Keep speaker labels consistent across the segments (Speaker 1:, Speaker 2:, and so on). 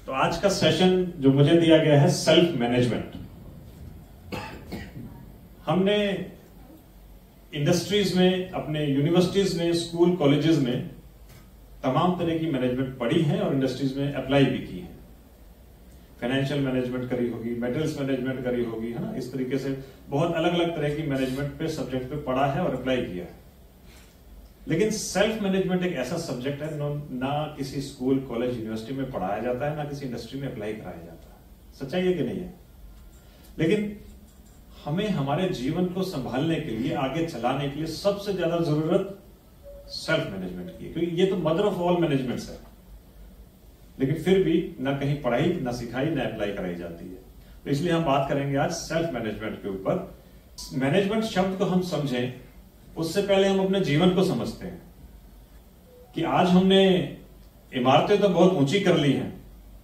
Speaker 1: तो आज का सेशन जो मुझे दिया गया है सेल्फ मैनेजमेंट। हमने इंडस्ट्रीज में, अपने यूनिवर्सिटीज में, स्कूल कॉलेजेस में तमाम तरह की मैनेजमेंट पढ़ी है और इंडस्ट्रीज में अप्लाई भी की है। फाइनेंशियल मैनेजमेंट करी होगी, मेटल्स मैनेजमेंट करी होगी, है ना। इस तरीके से बहुत अलग अलग तरह की मैनेजमेंट पे, सब्जेक्ट पे पढ़ा है और अप्लाई किया है। लेकिन सेल्फ मैनेजमेंट एक ऐसा सब्जेक्ट है ना किसी स्कूल, कॉलेज, यूनिवर्सिटी में पढ़ाया जाता है, ना किसी इंडस्ट्री में अप्लाई कराया जाता है। सच्चाई है कि नहीं है? लेकिन हमें हमारे जीवन को संभालने के लिए, आगे चलाने के लिए सबसे ज्यादा जरूरत सेल्फ मैनेजमेंट की है, क्योंकि ये तो मदर ऑफ ऑल मैनेजमेंट्स है। लेकिन फिर भी ना कहीं पढ़ाई, ना सिखाई, ना अप्लाई कराई जाती है। तो इसलिए हम बात करेंगे आज सेल्फ मैनेजमेंट के ऊपर। मैनेजमेंट शब्द को हम समझें उससे पहले हम अपने जीवन को समझते हैं कि आज हमने इमारतें तो बहुत ऊंची कर ली हैं,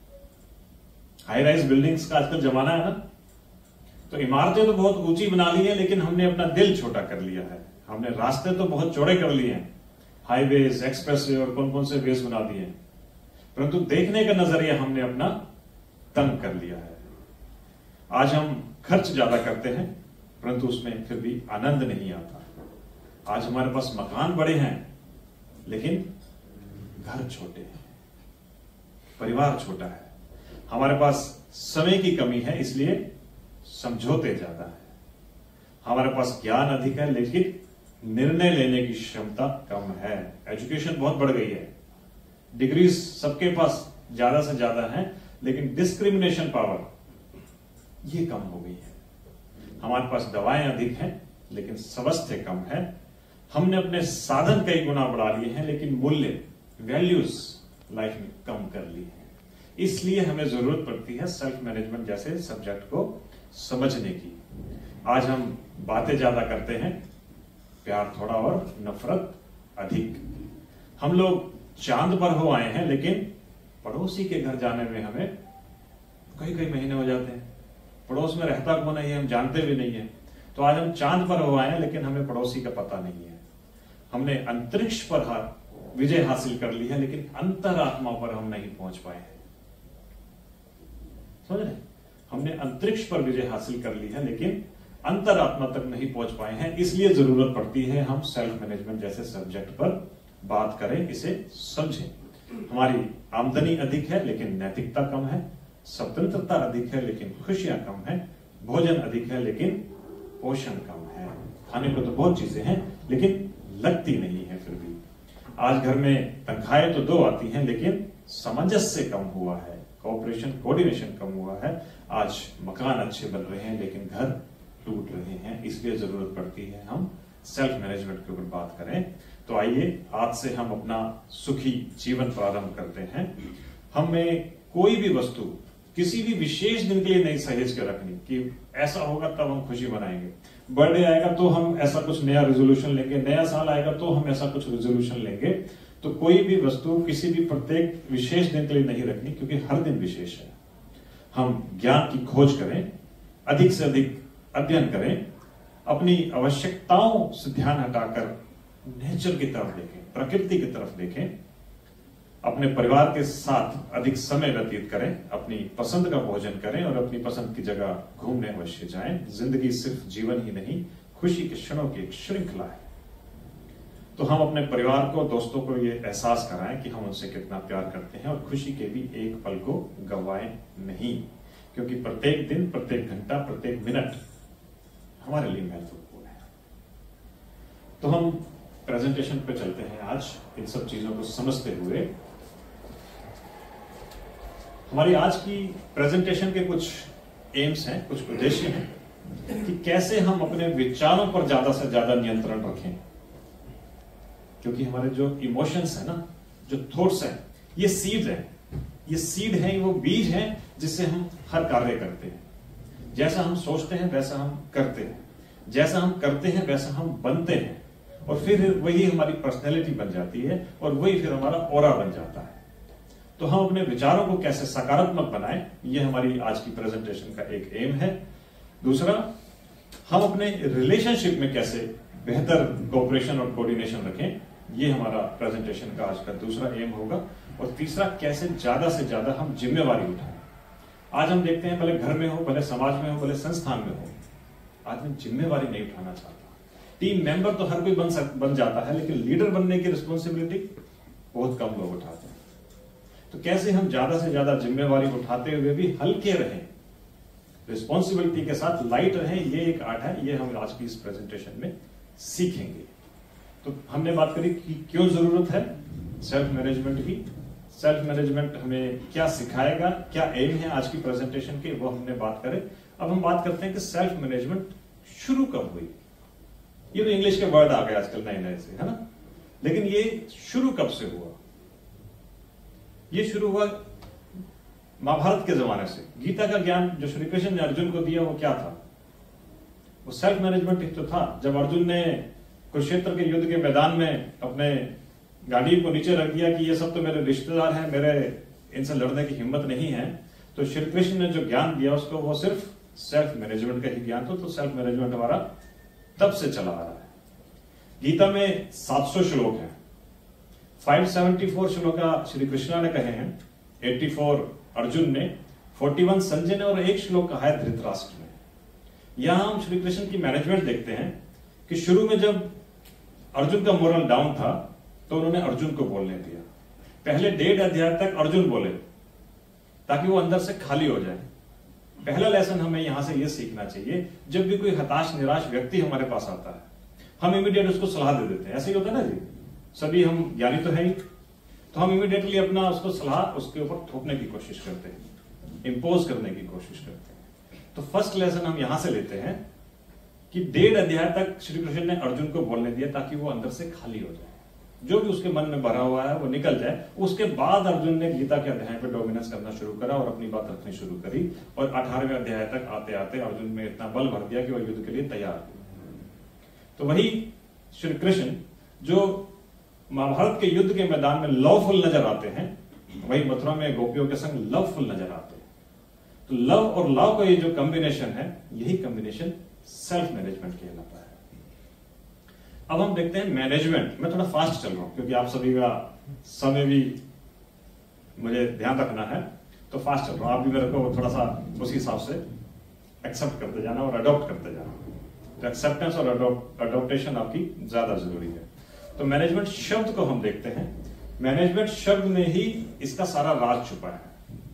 Speaker 1: हाई राइज बिल्डिंग्स का आजकल जमाना है ना। तो इमारतें तो बहुत ऊंची बना ली है, लेकिन हमने अपना दिल छोटा कर लिया है। हमने रास्ते तो बहुत चौड़े कर लिए हैं, हाईवेज, एक्सप्रेसवे और कौन कौन से वेज बना दिए हैं, परंतु देखने का नजरिया हमने अपना तंग कर लिया है। आज हम खर्च ज्यादा करते हैं, परंतु उसमें फिर भी आनंद नहीं आता। आज हमारे पास मकान बड़े हैं, लेकिन घर छोटे हैं, परिवार छोटा है। हमारे पास समय की कमी है, इसलिए समझौते ज्यादा है। हमारे पास ज्ञान अधिक है, लेकिन निर्णय लेने की क्षमता कम है। एजुकेशन बहुत बढ़ गई है, डिग्रीज सबके पास ज्यादा से ज्यादा है, लेकिन डिस्क्रिमिनेशन पावर ये कम हो गई है। हमारे पास दवाएं अधिक हैं, लेकिन स्वास्थ्य कम है। हमने अपने साधन कई गुना बढ़ा लिए हैं, लेकिन मूल्य, वैल्यूज लाइफ में कम कर ली है। इसलिए हमें जरूरत पड़ती है सेल्फ मैनेजमेंट जैसे सब्जेक्ट को समझने की। आज हम बातें ज्यादा करते हैं, प्यार थोड़ा और नफरत अधिक। हम लोग चांद पर हो आए हैं, लेकिन पड़ोसी के घर जाने में हमें कई कई महीने हो जाते हैं। पड़ोस में रहता कौन है ये हम जानते भी नहीं है। तो आज हम चांद पर हो आए हैं, लेकिन हमें पड़ोसी का पता नहीं है। हमने अंतरिक्ष पर विजय हासिल कर ली है, लेकिन अंतरात्मा पर हम नहीं पहुंच पाए हैं। समझ रहे? हमने अंतरिक्ष पर विजय हासिल कर ली है, लेकिन अंतरात्मा तक नहीं पहुंच पाए हैं। इसलिए जरूरत पड़ती है हम सेल्फ मैनेजमेंट जैसे सब्जेक्ट पर बात करें, इसे समझें। हमारी आमदनी अधिक है, लेकिन नैतिकता कम है। स्वतंत्रता अधिक है, लेकिन खुशियां कम है। भोजन अधिक है, लेकिन पोषण कम है। खाने को तो बहुत चीजें हैं, लेकिन लगती नहीं है। फिर भी आज घर में तनख्वाहें तो 2 आती हैं, लेकिन सामंजस्य कम हुआ है, कोऑपरेशन, कोऑर्डिनेशन कम हुआ है। आज मकान अच्छे बन रहे हैं, लेकिन घर टूट रहे हैं। इसलिए जरूरत पड़ती है हम सेल्फ मैनेजमेंट के ऊपर बात करें। तो आइए आज से हम अपना सुखी जीवन प्रारंभ करते हैं। हमें कोई भी वस्तु किसी भी विशेष दिन के लिए नहीं सहेज के रखनी कि ऐसा होगा तब हम खुशी मनाएंगे। बर्थडे आएगा तो हम ऐसा कुछ नया रेजोल्यूशन लेंगे, नया साल आएगा तो हम ऐसा कुछ रेजोल्यूशन लेंगे। तो कोई भी वस्तु किसी भी प्रत्येक विशेष दिन के लिए नहीं रखनी, क्योंकि हर दिन विशेष है। हम ज्ञान की खोज करें, अधिक से अधिक अध्ययन करें, अपनी आवश्यकताओं से ध्यान हटाकर नेचर की तरफ देखें, प्रकृति की तरफ देखें। अपने परिवार के साथ अधिक समय व्यतीत करें, अपनी पसंद का भोजन करें और अपनी पसंद की जगह घूमने अवश्य जाएं। जिंदगी सिर्फ जीवन ही नहीं, खुशी के क्षणों की एक श्रृंखला है। तो हम अपने परिवार को, दोस्तों को ये एहसास कराएं कि हम उनसे कितना प्यार करते हैं, और खुशी के भी एक पल को गंवाएं नहीं, क्योंकि प्रत्येक दिन, प्रत्येक घंटा, प्रत्येक मिनट हमारे लिए महत्वपूर्ण है। तो हम प्रेजेंटेशन पे चलते हैं आज, इन सब चीजों को समझते हुए। हमारी आज की प्रेजेंटेशन के कुछ एम्स हैं, कुछ उद्देश्य हैं कि कैसे हम अपने विचारों पर ज्यादा से ज्यादा नियंत्रण रखें। क्योंकि हमारे जो इमोशंस है ना, जो थॉट्स हैं, ये सीड है, ये सीड है, वो बीज है जिससे हम हर कार्य करते हैं। जैसा हम सोचते हैं वैसा हम करते हैं, जैसा हम करते हैं वैसा हम बनते हैं, और फिर वही हमारी पर्सनैलिटी बन जाती है, और वही फिर हमारा ऑरा बन जाता है। तो हम अपने विचारों को कैसे सकारात्मक बनाएं, ये हमारी आज की प्रेजेंटेशन का एक एम है। दूसरा, हम अपने रिलेशनशिप में कैसे बेहतर कोऑपरेशन और कोऑर्डिनेशन रखें, ये हमारा प्रेजेंटेशन का आज का दूसरा एम होगा। और तीसरा कैसे ज्यादा से ज्यादा हम जिम्मेवारी उठाएं। आज हम देखते हैं भले घर में हो, भले समाज में हो, भले संस्थान में हो, आदमी जिम्मेवारी नहीं उठाना चाहता। टीम मेंबर तो हर कोई बन जाता है, लेकिन लीडर बनने की रिस्पॉन्सिबिलिटी बहुत कम लोग उठाते हैं। तो कैसे हम ज्यादा से ज्यादा जिम्मेवारी उठाते हुए भी हल्के रहें, रिस्पॉन्सिबिलिटी के साथ लाइट रहें, ये एक आर्ट है, ये हम आज की इस प्रेजेंटेशन में सीखेंगे। तो हमने बात करी कि क्यों जरूरत है सेल्फ मैनेजमेंट की, सेल्फ मैनेजमेंट हमें क्या सिखाएगा, क्या एम है आज की प्रेजेंटेशन के, वो हमने बात करें। अब हम बात करते हैं कि सेल्फ मैनेजमेंट शुरू कब हुई। ये तो इंग्लिश के वर्ड आ गए आजकल नए नए से, है ना, लेकिन ये शुरू कब से हुआ? ये शुरू हुआ महाभारत के जमाने से। गीता का ज्ञान जो श्री कृष्ण ने अर्जुन को दिया वो क्या था? वो सेल्फ मैनेजमेंट ही तो था। जब अर्जुन ने कुरुक्षेत्र के युद्ध के मैदान में अपने गाड़ी को नीचे रख दिया कि ये सब तो मेरे रिश्तेदार हैं, मेरे इनसे लड़ने की हिम्मत नहीं है, तो श्री कृष्ण ने जो ज्ञान दिया उसको वो सिर्फ सेल्फ मैनेजमेंट का ही ज्ञान था। तो सेल्फ मैनेजमेंट हमारा तब से चला आ रहा है। गीता में 700 श्लोक हैं, 574 श्लोक श्री कृष्णा ने कहे हैं, 84 अर्जुन ने, 41 संजय ने और 1 श्लोक कहा है धृतराष्ट्र ने। यहां हम श्री कृष्ण की मैनेजमेंट देखते हैं कि शुरू में जब अर्जुन का मोरल डाउन था तो उन्होंने अर्जुन को बोलने दिया। पहले 1.5 अध्याय तक अर्जुन बोले ताकि वो अंदर से खाली हो जाए। पहला लेसन हमें यहां से यह सीखना चाहिए, जब भी कोई हताश निराश व्यक्ति हमारे पास आता है हम इमीडिएट उसको सलाह दे देते हैं। ऐसे ही होता है ना जी, सभी हम ज्ञानी तो है ही, तो हम इमीडिएटली अपना उसको सलाह उसके ऊपर थोपने की कोशिश करते हैं, इंपोज करने की कोशिश करते हैं। तो फर्स्ट लेसन हम यहां से लेते हैं कि 1.5 अध्याय तक श्री कृष्ण ने अर्जुन को बोलने दिया ताकि वो अंदर से खाली हो जाए, जो भी उसके मन में भरा हुआ है वो निकल जाए। उसके बाद अर्जुन ने गीता के अध्याय पे डोमिनेंस करना शुरू करा और अपनी बात रखनी शुरू करी, और 18वें अध्याय तक आते आते अर्जुन में इतना बल भर दिया कि वो युद्ध के लिए तैयार हुए। तो वही श्री कृष्ण जो महाभारत के युद्ध के मैदान में लवफुल नजर आते हैं, वही मथुरा में गोपियों के संग लवफुल नजर आते हैं। तो लव और लव का ये जो कॉम्बिनेशन है, यही कॉम्बिनेशन सेल्फ मैनेजमेंट कहलाता है। अब हम देखते हैं मैनेजमेंट। मैं थोड़ा फास्ट चल रहा हूं क्योंकि आप सभी का समय भी मुझे ध्यान रखना है, तो फास्ट चल रहा हूं। आप भी मेरे को थोड़ा सा उसी हिसाब से एक्सेप्ट करते जाना और अडॉप्ट करते जाना। तो एक्सेप्टेंस और अडॉप्टेशन आपकी ज्यादा जरूरी है। तो मैनेजमेंट शब्द को हम देखते हैं। मैनेजमेंट शब्द में ही इसका सारा राज छुपा है।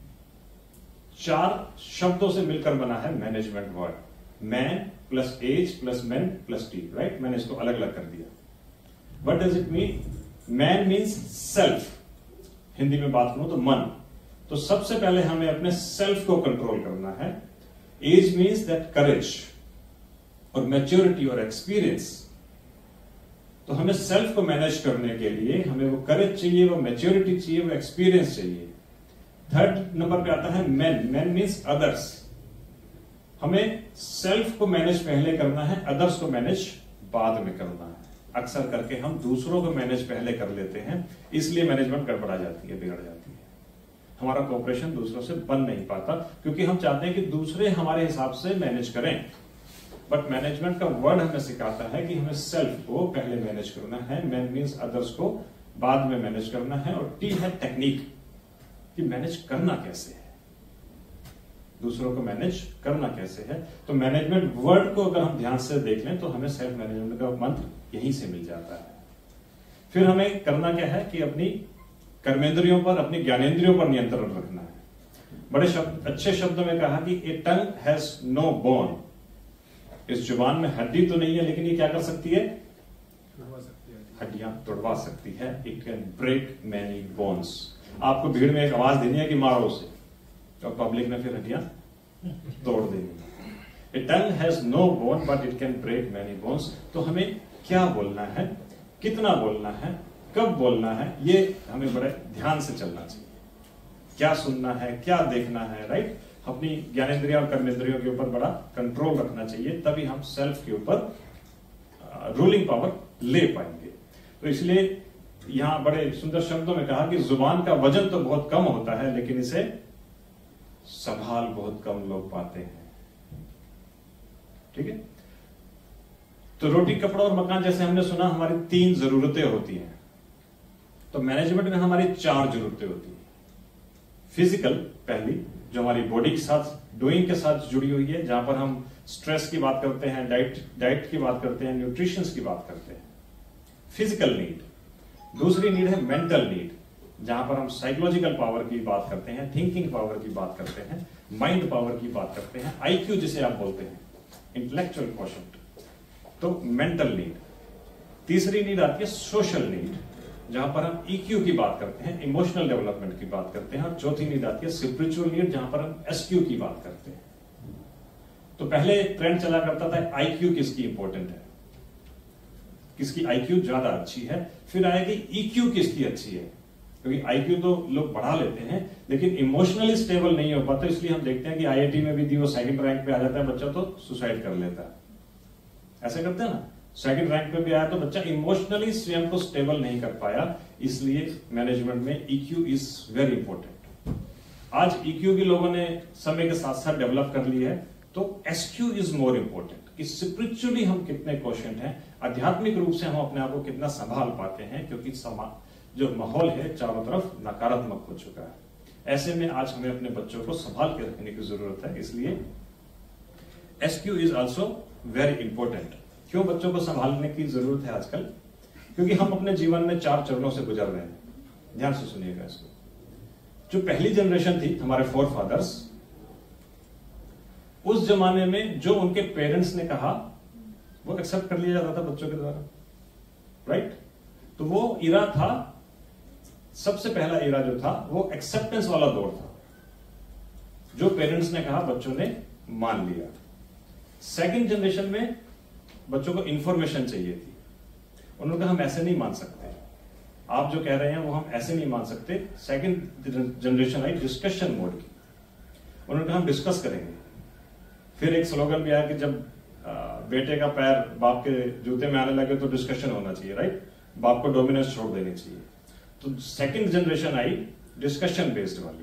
Speaker 1: 4 शब्दों से मिलकर बना है management word, man plus age plus men plus T, right. मैंने इसको अलग अलग कर दिया। What does it mean? Man means self, Hindi में बात करूं तो मन। तो सबसे पहले हमें अपने सेल्फ को कंट्रोल करना है। एज मीन्स दैट करेज और मैच्योरिटी और एक्सपीरियंस। तो हमें सेल्फ को मैनेज करने के लिए हमें वो करेज चाहिए, वो मैच्योरिटी चाहिए, वो एक्सपीरियंस चाहिए। 3rd नंबर पे आता है मैन। Men means others. हमें सेल्फ को मैनेज पहले करना है, अदर्स को मैनेज बाद में करना है। अक्सर करके हम दूसरों को मैनेज पहले कर लेते हैं, इसलिए मैनेजमेंट गड़बड़ा जाती है, बिगड़ जाती है। हमारा कोऑपरेशन दूसरों से बन नहीं पाता क्योंकि हम चाहते हैं कि दूसरे हमारे हिसाब से मैनेज करें। बट मैनेजमेंट का वर्ड हमें सिखाता है कि हमें सेल्फ को पहले मैनेज करना है। मैन मीन्स अदर्स को बाद में मैनेज करना है। और टी है टेक्निक, कि मैनेज करना कैसे है, दूसरों को मैनेज करना कैसे है। तो मैनेजमेंट वर्ड को अगर हम ध्यान से देख लें तो हमें सेल्फ मैनेजमेंट का मंत्र यहीं से मिल जाता है। फिर हमें करना क्या है कि अपनी कर्मेंद्रियों पर, अपनी ज्ञानेंद्रियों पर नियंत्रण रखना है। बड़े अच्छे शब्दों में कहा कि a tongue has no bone. इस जुबान में हड्डी तो नहीं है, लेकिन ये क्या कर सकती है? हड्डियां तोड़वा सकती है। It can break many bones. आपको भीड़ में एक आवाज देनी है कि मारो उसे, और पब्लिक ने फिर हड्डियां तोड़ देनी। A tongue has no bone but it can break many bones. तो हमें क्या बोलना है, कितना बोलना है, कब बोलना है, ये हमें बड़े ध्यान से चलना चाहिए। क्या सुनना है, क्या देखना है, राइट। अपनी ज्ञानेंद्रिया और कर्मेंद्रियों के ऊपर बड़ा कंट्रोल रखना चाहिए, तभी हम सेल्फ के ऊपर रूलिंग पावर ले पाएंगे। तो इसलिए यहां बड़े सुंदर शब्दों में कहा कि जुबान का वजन तो बहुत कम होता है, लेकिन इसे संभाल बहुत कम लोग पाते हैं। ठीक है। तो रोटी, कपड़ा और मकान, जैसे हमने सुना, हमारी 3 जरूरतें होती हैं। तो मैनेजमेंट में हमारी 4 जरूरतें होती है। फिजिकल पहली, जो हमारी बॉडी के साथ, डूइंग के साथ जुड़ी हुई है, जहां पर हम स्ट्रेस की बात करते हैं, डाइट की बात करते हैं, न्यूट्रिशन की बात करते हैं, फिजिकल नीड। दूसरी नीड है मेंटल नीड, जहां पर हम साइकोलॉजिकल पावर की बात करते हैं, थिंकिंग पावर की बात करते हैं, माइंड पावर की बात करते हैं, आईक्यू जिसे आप बोलते हैं, इंटेलेक्चुअल क्वोशंट, तो मेंटल नीड। तीसरी नीड आती है सोशल नीड, जहां पर हम ईक्यू की बात करते हैं, इमोशनल डेवलपमेंट की बात करते हैं। और चौथी नीड आती है स्पिरिचुअल नीड, जहां पर हम एसक्यू की बात करते हैं। तो पहले ट्रेंड चला करता था आईक्यू किसकी इंपॉर्टेंट है, किसकी आईक्यू ज्यादा अच्छी है, फिर आएगी ईक्यू किसकी अच्छी है, क्योंकि आईक्यू तो लोग बढ़ा लेते हैं लेकिन इमोशनली स्टेबल नहीं हो पाता। इसलिए हम देखते हैं कि आईआईटी में भी वो सेकंड रैंक पे आ जाता है बच्चा तो सुसाइड कर लेता है, ऐसे करते हैं ना। सेकंड रैंक पे भी आया तो बच्चा इमोशनली स्वयं को स्टेबल नहीं कर पाया। इसलिए मैनेजमेंट में ईक्यू इज वेरी इंपॉर्टेंट। आज ईक्यू भी लोगों ने समय के साथ साथ डेवलप कर ली है, तो एसक्यू इज मोर इंपॉर्टेंट कि स्पिरिचुअली हम कितने क्वेश्चन हैं, आध्यात्मिक रूप से हम अपने आप को कितना संभाल पाते हैं, क्योंकि जो माहौल है चारों तरफ नकारात्मक हो चुका है। ऐसे में आज हमें अपने बच्चों को संभाल के रखने की जरूरत है। इसलिए SQ is also very important. क्यों बच्चों को संभालने की जरूरत है आजकल? क्योंकि हम अपने जीवन में 4 चरणों से गुजर रहे हैं। ध्यान से सुनिएगा इसको। जो पहली जनरेशन थी, हमारे फोर फादर्स, उस जमाने में जो उनके पेरेंट्स ने कहा वो एक्सेप्ट कर लिया जाता था बच्चों के द्वारा, राइट? तो वो इरा था, सबसे पहला इरा जो था वो एक्सेप्टेंस वाला दौर था। जो पेरेंट्स ने कहा बच्चों ने मान लिया। सेकंड जनरेशन में बच्चों को इंफॉर्मेशन चाहिए थी। उन्होंने कहा हम ऐसे नहीं मान सकते, आप जो कह रहे हैं वो हम ऐसे नहीं मान सकते। सेकंड जनरेशन आई डिस्कशन मोड की। उन्होंने कहा हम डिस्कस करेंगे। फिर एक स्लोगन भी आया कि जब बेटे का पैर बाप के जूते में आने लगे तो डिस्कशन होना चाहिए, राइट? बाप को डोमिनेंस छोड़ देनी चाहिए। तो सेकंड जनरेशन आई डिस्कशन बेस्ड वाली।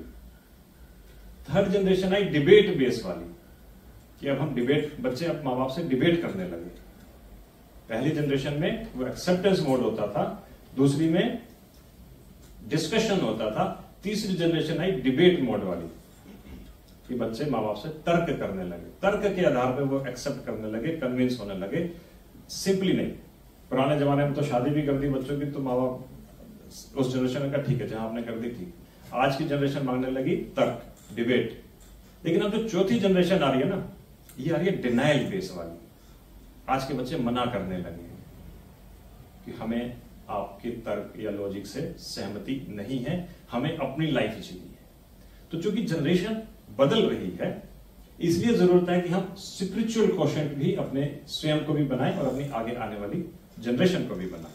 Speaker 1: थर्ड जनरेशन आई डिबेट बेस्ड वाली, कि अब हम डिबेट, बच्चे अब माँ बाप से डिबेट करने लगे। पहली जनरेशन में वो एक्सेप्टेंस मोड होता था, दूसरी में डिस्कशन होता था, तीसरी जनरेशन आई डिबेट मोड वाली, कि बच्चे माँ बाप से तर्क करने लगे। तर्क के आधार पर वो एक्सेप्ट करने लगे, कन्विंस होने लगे। सिंपली नहीं। पुराने जमाने में तो शादी भी कर दी बच्चों की, तो माँ बाप उस जनरेशन का ठीक है जहां आपने कर दी थी। आज की जनरेशन मांगने लगी तर्क, डिबेट। लेकिन अब जो चौथी जनरेशन आ रही है ना, ये आ रही है डिनाइल बेस वाली। आज के बच्चे मना करने लगे हैं कि हमें आपके तर्क या लॉजिक से सहमति नहीं है, हमें अपनी लाइफ जीनी है। तो चूंकि जनरेशन बदल रही है, इसलिए जरूरत है कि हम स्पिरिचुअल क्वोशंट भी अपने स्वयं को भी बनाएं और अपनी आगे आने वाली जनरेशन को भी बनाएं।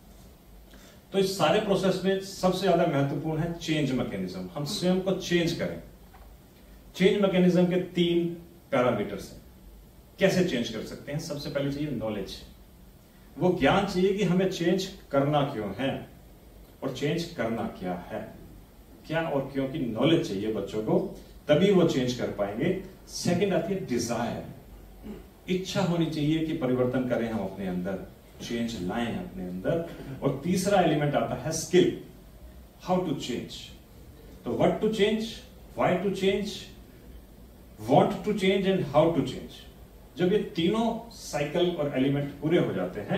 Speaker 1: तो इस सारे प्रोसेस में सबसे ज्यादा महत्वपूर्ण है चेंज मैकेनिज्म। हम स्वयं को चेंज करें। चेंज मैकेनिज्म के 3 पैरामीटर्स हैं। कैसे चेंज कर सकते हैं? सबसे पहले चाहिए नॉलेज। वो ज्ञान चाहिए कि हमें चेंज करना क्यों है और चेंज करना क्या है, क्या और क्यों की नॉलेज चाहिए बच्चों को, तभी वो चेंज कर पाएंगे। सेकंड आती है डिजायर, इच्छा होनी चाहिए कि परिवर्तन करें हम अपने अंदर, चेंज लाएं अपने अंदर। और तीसरा एलिमेंट आता है स्किल, हाउ टू चेंज। तो what to change, why to change, want to change and how to change. जब ये तीनों साइकिल और एलिमेंट पूरे हो जाते हैं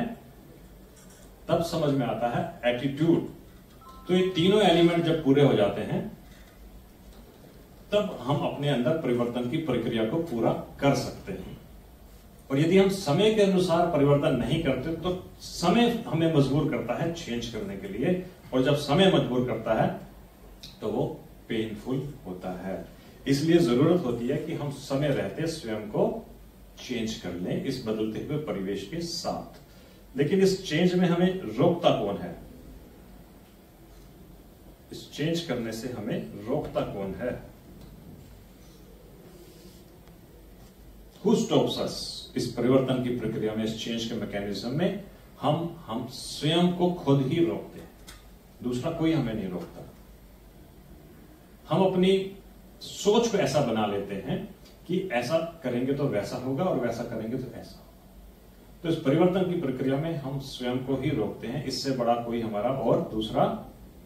Speaker 1: तब समझ में आता है एटीट्यूड। तो ये तीनों एलिमेंट जब पूरे हो जाते हैं तब हम अपने अंदर परिवर्तन की प्रक्रिया को पूरा कर सकते हैं। और यदि हम समय के अनुसार परिवर्तन नहीं करते तो समय हमें मजबूर करता है चेंज करने के लिए, और जब समय मजबूर करता है तो वो पेनफुल होता है। इसलिए जरूरत होती है कि हम समय रहते स्वयं को चेंज कर लें इस बदलते हुए परिवेश के साथ। लेकिन इस चेंज में हमें रोकता कौन है? इस चेंज करने से हमें रोकता कौन है? Who stops us? इस परिवर्तन की प्रक्रिया में, इस चेंज के मैकेनिज्म में हम स्वयं को खुद ही रोकते हैं, दूसरा कोई हमें नहीं रोकता। हम अपनी सोच को ऐसा बना लेते हैं कि ऐसा करेंगे तो वैसा होगा और वैसा करेंगे तो ऐसा होगा। तो इस परिवर्तन की प्रक्रिया में हम स्वयं को ही रोकते हैं, इससे बड़ा कोई हमारा और दूसरा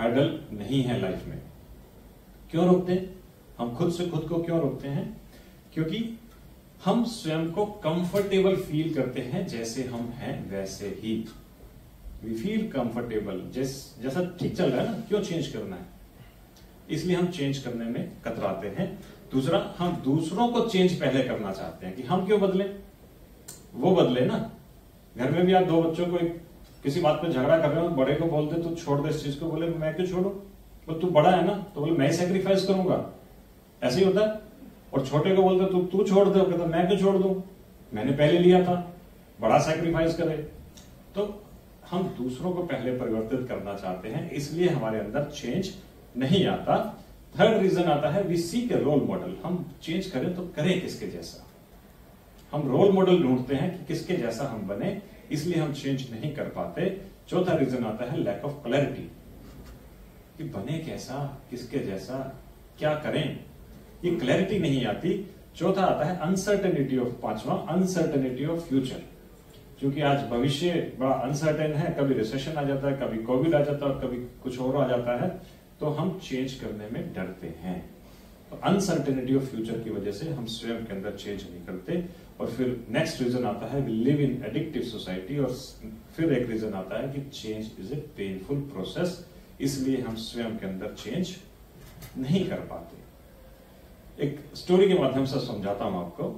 Speaker 1: हर्डल नहीं है लाइफ में। क्यों रोकते हैं? हम खुद से खुद को क्यों रोकते हैं? क्योंकि हम स्वयं को कंफर्टेबल फील करते हैं, जैसे हम हैं वैसे ही। वी फील कंफर्टेबल, जैसा ठीक चल रहा है ना, क्यों चेंज करना है? इसलिए हम चेंज करने में कतराते हैं। दूसरा, हम दूसरों को चेंज पहले करना चाहते हैं कि हम क्यों बदले, वो बदले ना। घर में भी आप दो बच्चों को किसी बात पे झगड़ा कर रहे हो, बड़े को बोलते तो छोड़ दे इस चीज को, बोले मैं क्यों छोड़ू, तो तू बड़ा है ना, तो बोले मैं सैक्रिफाइस करूंगा, ऐसे ही होता है। और छोटे को बोलते तू छोड़ दे, कहता मैं क्यों छोड़ दूं, मैंने पहले लिया था, बड़ा सैक्रिफाइस करे। तो हम दूसरों को पहले परिवर्तित करना चाहते हैं, इसलिए हमारे अंदर चेंज नहीं आता। थर्ड रीजन आता है we seek a role model. हम चेंज करें तो करें किसके जैसा, हम रोल मॉडल ढूंढते हैं कि किसके जैसा हम बने, इसलिए हम चेंज नहीं कर पाते। चौथा रीजन आता है लैक ऑफ क्लैरिटी, कि बने कैसा, किसके जैसा, क्या करें, ये क्लैरिटी नहीं आती। चौथा आता है अनसर्टेनिटी ऑफ, पांचवा अनसर्टेनिटी ऑफ फ्यूचर। क्योंकि आज भविष्य बड़ा अनसर्टेन है, कभी रिसेशन आ जाता है, कभी कोविड आ जाता है, कभी कुछ और आ जाता है, तो हम चेंज करने में डरते हैं। तो अनसर्टेनिटी ऑफ फ्यूचर की वजह से हम स्वयं के अंदर चेंज नहीं करते। और फिर नेक्स्ट रीजन आता है we live in addictive society. और फिर एक रीजन आता है कि change is a painful process, इसलिए हम स्वयं के अंदर चेंज नहीं कर पाते। एक स्टोरी के माध्यम से समझाता हूं आपको।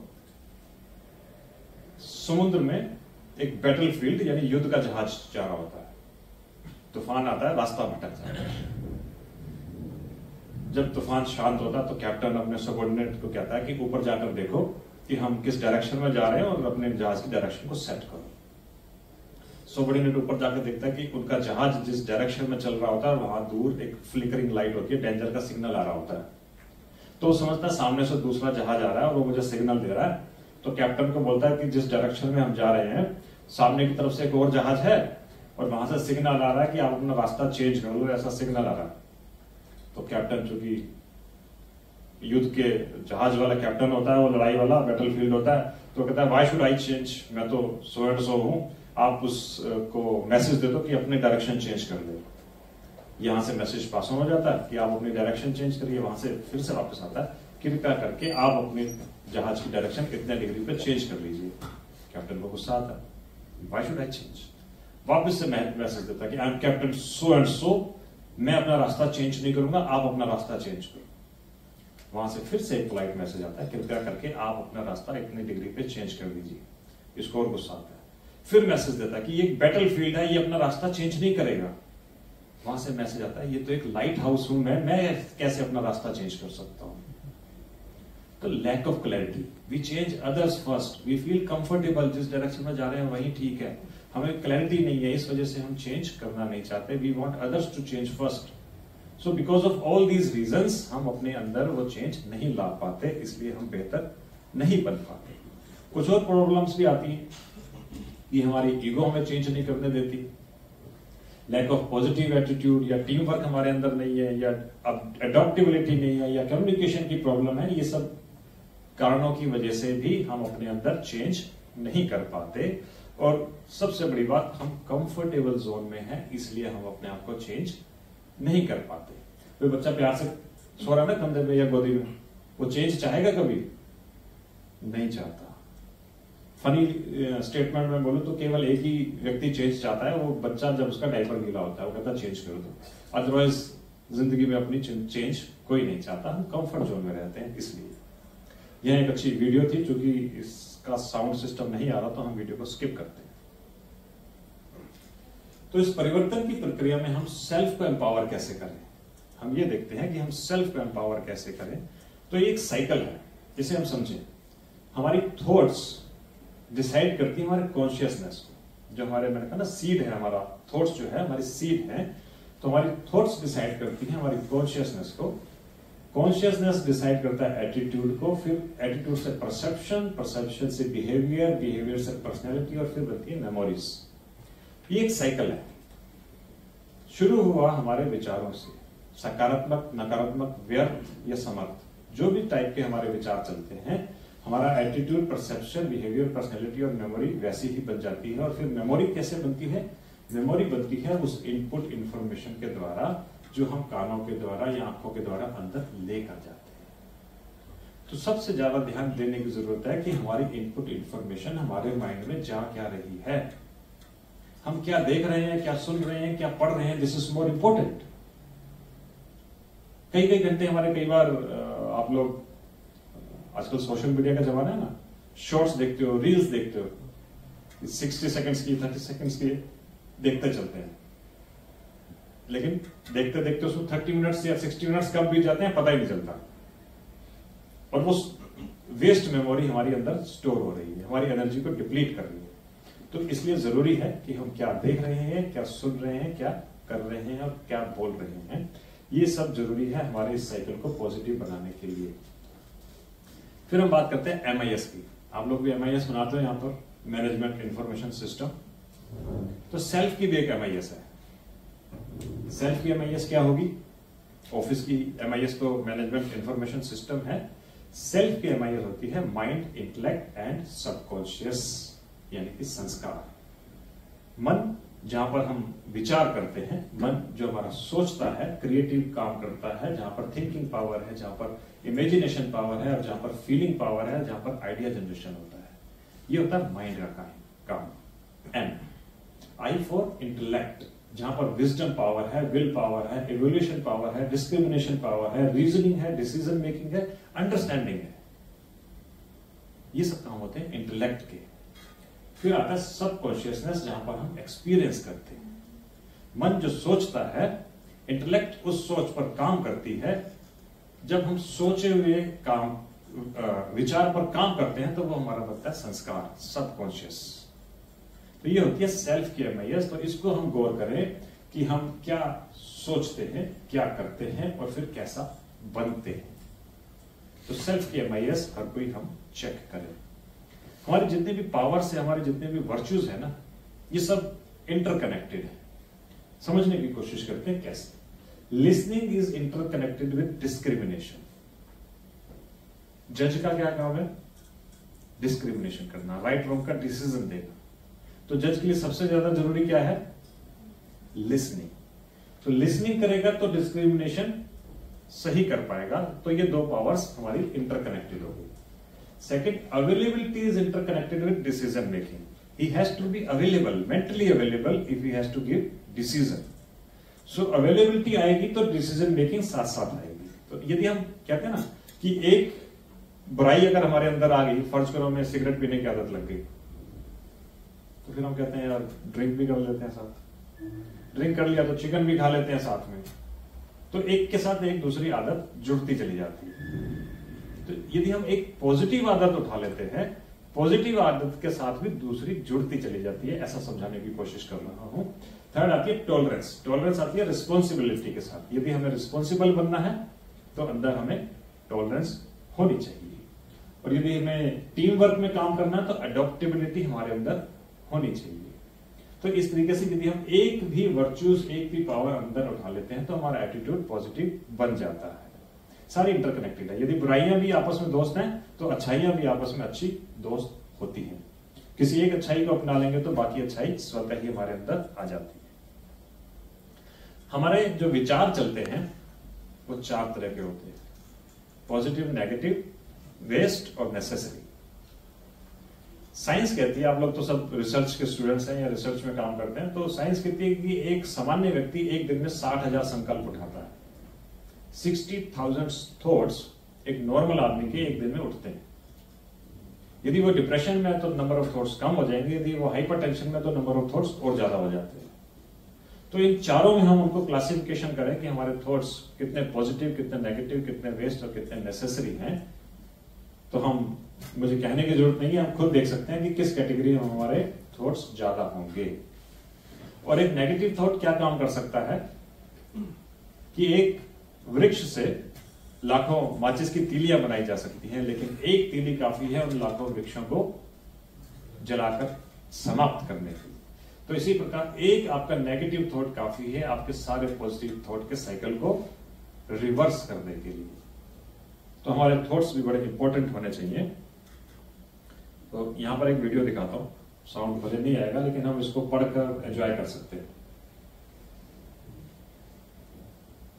Speaker 1: समुद्र में एक बैटलफील्ड यानी युद्ध का जहाज जा रहा होता है, तूफान आता है, रास्ता भटक जाता है। जब तूफान शांत होता है तो कैप्टन अपने सबऑर्डिनेट को कहता है कि ऊपर जाकर देखो कि हम किस डायरेक्शन में जा रहे हैं और अपने जहाज की डायरेक्शन को सेट करो। सबऑर्डिनेट ऊपर जाकर देखता है कि उनका जहाज जिस डायरेक्शन में चल रहा होता है वहां दूर एक फ्लिकरिंग लाइट होती है, डेंजर का सिग्नल आ रहा होता है। तो वो समझता है सामने से दूसरा जहाज आ रहा है और वो मुझे सिग्नल दे रहा है। तो कैप्टन को बोलता है कि जिस डायरेक्शन में हम जा रहे हैं सामने की तरफ से एक और जहाज है और वहां से सिग्नल आ रहा है कि आप अपना रास्ता चेंज कर लो, ऐसा सिग्नल आ रहा है। तो कैप्टन, चूंकि युद्ध के जहाज वाला कैप्टन होता है, वो लड़ाई वाला बैटलफील्ड होता है, तो कहता है व्हाई शुड आई चेंज, मैं तो सो एंड सो हूं, आप उसको मैसेज दे दो कि अपने डायरेक्शन चेंज कर दे। यहां से मैसेज पास ऑन हो जाता है कि आप अपनी डायरेक्शन चेंज करिए। वहां से फिर से वापस आता है कृपया करके आप अपने जहाज की डायरेक्शन कितने डिग्री पे चेंज कर लीजिए। कैप्टन को गुस्सा आता है, व्हाई शुड आई चेंज। वापस से मैसेज देता है कि I am captain so and so, मैं अपना रास्ता चेंज नहीं करूंगा, आप अपना रास्ता चेंज करो। वहां से फिर से एक पोलाइट मैसेज आता है कृपया करके आप अपना रास्ता इतनी डिग्री पे चेंज कर दीजिए। इसको और गुस्सा आता है, फिर मैसेज देता है कि ये बैटलफील्ड है, ये अपना रास्ता चेंज नहीं करेगा। वहां से मैसेज आता है ये तो एक लाइट हाउस हूं मैं कैसे अपना रास्ता चेंज कर सकता हूं। तो lack of clarity, we change others first, we feel comfortable, जिस डायरेक्शन में जा रहे हैं वही ठीक है, हमें क्लैरिटी नहीं है, इस वजह से हम चेंज करना नहीं चाहते। We want others to change first. So because of all these reasons हम अपने अंदर वो चेंज नहीं ला पाते, इसलिए हम बेहतर नहीं बन पाते। कुछ और प्रॉब्लम्स भी आती हैं कि हमारी ईगो हमें चेंज नहीं करने देती, लैक ऑफ पॉजिटिव एटीट्यूड, या टीम वर्क हमारे अंदर नहीं है, या अडॉप्टेबिलिटी नहीं है, या कम्युनिकेशन की प्रॉब्लम है। ये सब कारणों की वजह से भी हम अपने अंदर चेंज नहीं कर पाते। और सबसे बड़ी बात, हम कंफर्टेबल जोन में हैं, इसलिए हम अपने आप को चेंज नहीं कर पाते। कोई बच्चा प्यार से सो रहा है ना कंधे पे या गोदी में, वो चेंज चाहेगा कभी? नहीं चाहता। फनी स्टेटमेंट में बोलूं तो केवल एक ही व्यक्ति चेंज चाहता है, वो बच्चा जब उसका डायपर गीला होता है, वो कहता चेंज कर दो। अदरवाइज जिंदगी में अपनी चेंज कोई नहीं चाहता, हम कंफर्ट जोन में रहते हैं। इसलिए यह एक अच्छी वीडियो थी, क्योंकि इसका साउंड सिस्टम नहीं आ रहा तो हम वीडियो को स्किप करते हैं। तो इस परिवर्तन की प्रक्रिया में हम सेल्फ को एम्पावर कैसे करें, हम ये देखते हैं कि हम सेल्फ को एम्पावर कैसे करें। तो ये एक साइकिल है, जिसे हम समझें। हमारी थॉट्स डिसाइड करती है हमारे कॉन्शियसनेस को। जो हमारे, मैंने कहा ना, सीड है हमारा, थॉट्स जो है हमारी सीड है, तो हमारी थॉट्स डिसाइड करती है हमारी कॉन्शियसनेस को। कॉन्शियसनेस डिसाइड करता है एटीट्यूड को, फिर एटीट्यूड से परसेप्शन, परसेप्शन से बिहेवियर, बिहेवियर से पर्सनैलिटी, और फिर बनती है मेमोरीज। ये एक साइकिल है। शुरू हुआ हमारे विचारों से, सकारात्मक, नकारात्मक, व्यर्थ या समर्थ, जो भी टाइप के हमारे विचार चलते हैं, हमारा एटीट्यूड, परसेप्शन, बिहेवियर, पर्सनैलिटी और मेमोरी वैसी ही बन जाती है। और फिर मेमोरी कैसे बनती है? मेमोरी बनती है उस इनपुट इंफॉर्मेशन के द्वारा जो हम कानों के द्वारा या आंखों के द्वारा अंदर लेकर जाते हैं। तो सबसे ज्यादा ध्यान देने की जरूरत है कि हमारी इनपुट इंफॉर्मेशन हमारे माइंड में जा क्या रही है, हम क्या देख रहे हैं, क्या सुन रहे हैं, क्या पढ़ रहे हैं। This is more important. कई कई घंटे हमारे, कई बार आप लोग आजकल सोशल मीडिया का जमाना है ना, शॉर्ट्स देखते हो, रील्स देखते हो, 60 सेकंड्स की, 30 सेकंड्स की देखते चलते हैं, लेकिन देखते देखते उसमें 30 मिनट्स या 60 मिनट्स कब बीत जाते हैं पता ही नहीं चलता, और वो वेस्ट मेमोरी हमारी अंदर स्टोर हो रही है, हमारी एनर्जी को डिप्लीट कर रही है। तो इसलिए जरूरी है कि हम क्या देख रहे हैं, क्या सुन रहे हैं, क्या कर रहे हैं और क्या बोल रहे हैं, ये सब जरूरी है हमारे इस साइकिल को पॉजिटिव बनाने के लिए। फिर हम बात करते हैं MIS की। आप लोग भी MIS बनाते हो यहाँ पर, मैनेजमेंट इंफॉर्मेशन सिस्टम। तो सेल्फ की भी एक MIS है। सेल्फ की MIS क्या होगी? ऑफिस की MIS तो मैनेजमेंट इंफॉर्मेशन सिस्टम है। सेल्फ की MIS होती है माइंड, इंटेलेक्ट एंड सबकॉन्शियस, यानी कि संस्कार। मन जहां पर हम विचार करते हैं, मन जो हमारा सोचता है, क्रिएटिव काम करता है, जहां पर थिंकिंग पावर है, जहां पर इमेजिनेशन पावर है और जहां पर फीलिंग पावर है, जहां पर आइडिया जनरेशन होता है, ये होता है माइंड का काम। एन I फॉर इंटेलेक्ट, जहां पर विजडम पावर है, विल पावर है, इवोल्यूशन पावर है, डिस्क्रिमिनेशन पावर है, रीजनिंग है, डिसीजन मेकिंग है, अंडरस्टैंडिंग है। ये सब काम होते हैं इंटेलेक्ट के। फिर आता है सबकॉन्शियसनेस, जहां पर हम एक्सपीरियंस करते हैं। मन जो सोचता है, इंटेलेक्ट उस सोच पर काम करती है। जब हम सोचे हुए काम, विचार पर काम करते हैं, तो वो हमारा बनता है संस्कार, सबकॉन्शियस। तो ये होती है सेल्फ की MIS। तो इसको हम गौर करें कि हम क्या सोचते हैं, क्या करते हैं और फिर कैसा बनते हैं। तो सेल्फ की MIS हर कोई हम चेक करें। हमारे जितने भी पावर्स है, हमारे जितने भी वर्च्यूज है ना, ये सब इंटरकनेक्टेड है। समझने की कोशिश करते हैं कैसे। Listening is interconnected with discrimination. जज का क्या काम है? डिस्क्रिमिनेशन करना, राइट रॉन्ग का डिसीजन देना। तो जज के लिए सबसे ज्यादा जरूरी क्या है? लिसनिंग। तो लिसनिंग करेगा तो डिस्क्रिमिनेशन सही कर पाएगा। तो ये दो पावर्स हमारी इंटरकनेक्टेड हो गई। Second, availability is interconnected with decision making. He has to be available, mentally available if he has to give decision. So availability आएगी तो decision making साथ साथ आएगी। तो यदि हम कहते हैं ना कि एक बुराई अगर हमारे अंदर आ गई, फर्ज करो हमें सिगरेट पीने की आदत लग गई, तो फिर हम कहते हैं यार ड्रिंक भी कर लेते हैं साथ, ड्रिंक कर लिया तो चिकन भी खा लेते हैं साथ में। तो एक के साथ एक दूसरी आदत जुड़ती चली जाती है। तो यदि हम एक पॉजिटिव आदत उठा लेते हैं, पॉजिटिव आदत के साथ भी दूसरी जुड़ती चली जाती है, ऐसा समझाने की कोशिश कर रहा हूं। थर्ड आती है टॉलरेंस। टॉलरेंस आती है रिस्पॉन्सिबिलिटी के साथ। यदि हमें रिस्पॉन्सिबल बनना है तो अंदर हमें टॉलरेंस होनी चाहिए, और यदि हमें टीम वर्क में काम करना है तो अडॉप्टेबिलिटी हमारे अंदर होनी चाहिए। तो इस तरीके से यदि हम एक भी वर्च्यूज, एक भी पावर अंदर उठा लेते हैं तो हमारा एटीट्यूड पॉजिटिव बन जाता है। सारी इंटरकनेक्टेड है। यदि बुराइयां भी आपस में दोस्त हैं तो अच्छाइयां भी आपस में अच्छी दोस्त होती हैं। किसी एक अच्छाई को अपना लेंगे तो बाकी अच्छाई स्वतः ही हमारे अंदर आ जाती है। हमारे जो विचार चलते हैं वो 4 तरह के होते हैं: पॉजिटिव, नेगेटिव, वेस्ट और नेसेसरी। साइंस कहती है, आप लोग तो सब रिसर्च के स्टूडेंट्स हैं या रिसर्च में काम करते हैं, तो साइंस कहती है कि एक सामान्य व्यक्ति एक दिन में 60,000 संकल्प उठाता है। 60,000 थॉट्स एक नॉर्मल आदमी के एक दिन में उठते हैं। यदि वो डिप्रेशन में है तो नंबर ऑफ थॉट्स कम हो जाएंगे, यदि वो हाइपरटेंशन में तो नंबर ऑफ थॉट्स और ज्यादा हो जाते हैं। तो इन चारों में हम उनको क्लासिफिकेशन करें कि हमारे थॉट्स कितने पॉजिटिव, कितने नेगेटिव, कितने वेस्ट और कितने नेसेसरी हैं, तो हम, मुझे कहने की जरूरत नहीं है, हम खुद देख सकते हैं कि किस कैटेगरी में हमारे थॉट्स ज्यादा होंगे। और एक नेगेटिव थॉट क्या काम कर सकता है कि एक वृक्ष से लाखों माचिस की तीलियां बनाई जा सकती हैं, लेकिन एक तीली काफी है उन लाखों वृक्षों को जलाकर समाप्त करने के लिए। तो इसी प्रकार एक आपका नेगेटिव थॉट काफी है आपके सारे पॉजिटिव थॉट के साइकिल को रिवर्स करने के लिए। तो हमारे थॉट्स भी बड़े इंपॉर्टेंट होने चाहिए। तो यहां पर एक वीडियो दिखाता हूं, साउंड भले नहीं आएगा लेकिन हम इसको पढ़कर एंजॉय कर सकते हैं।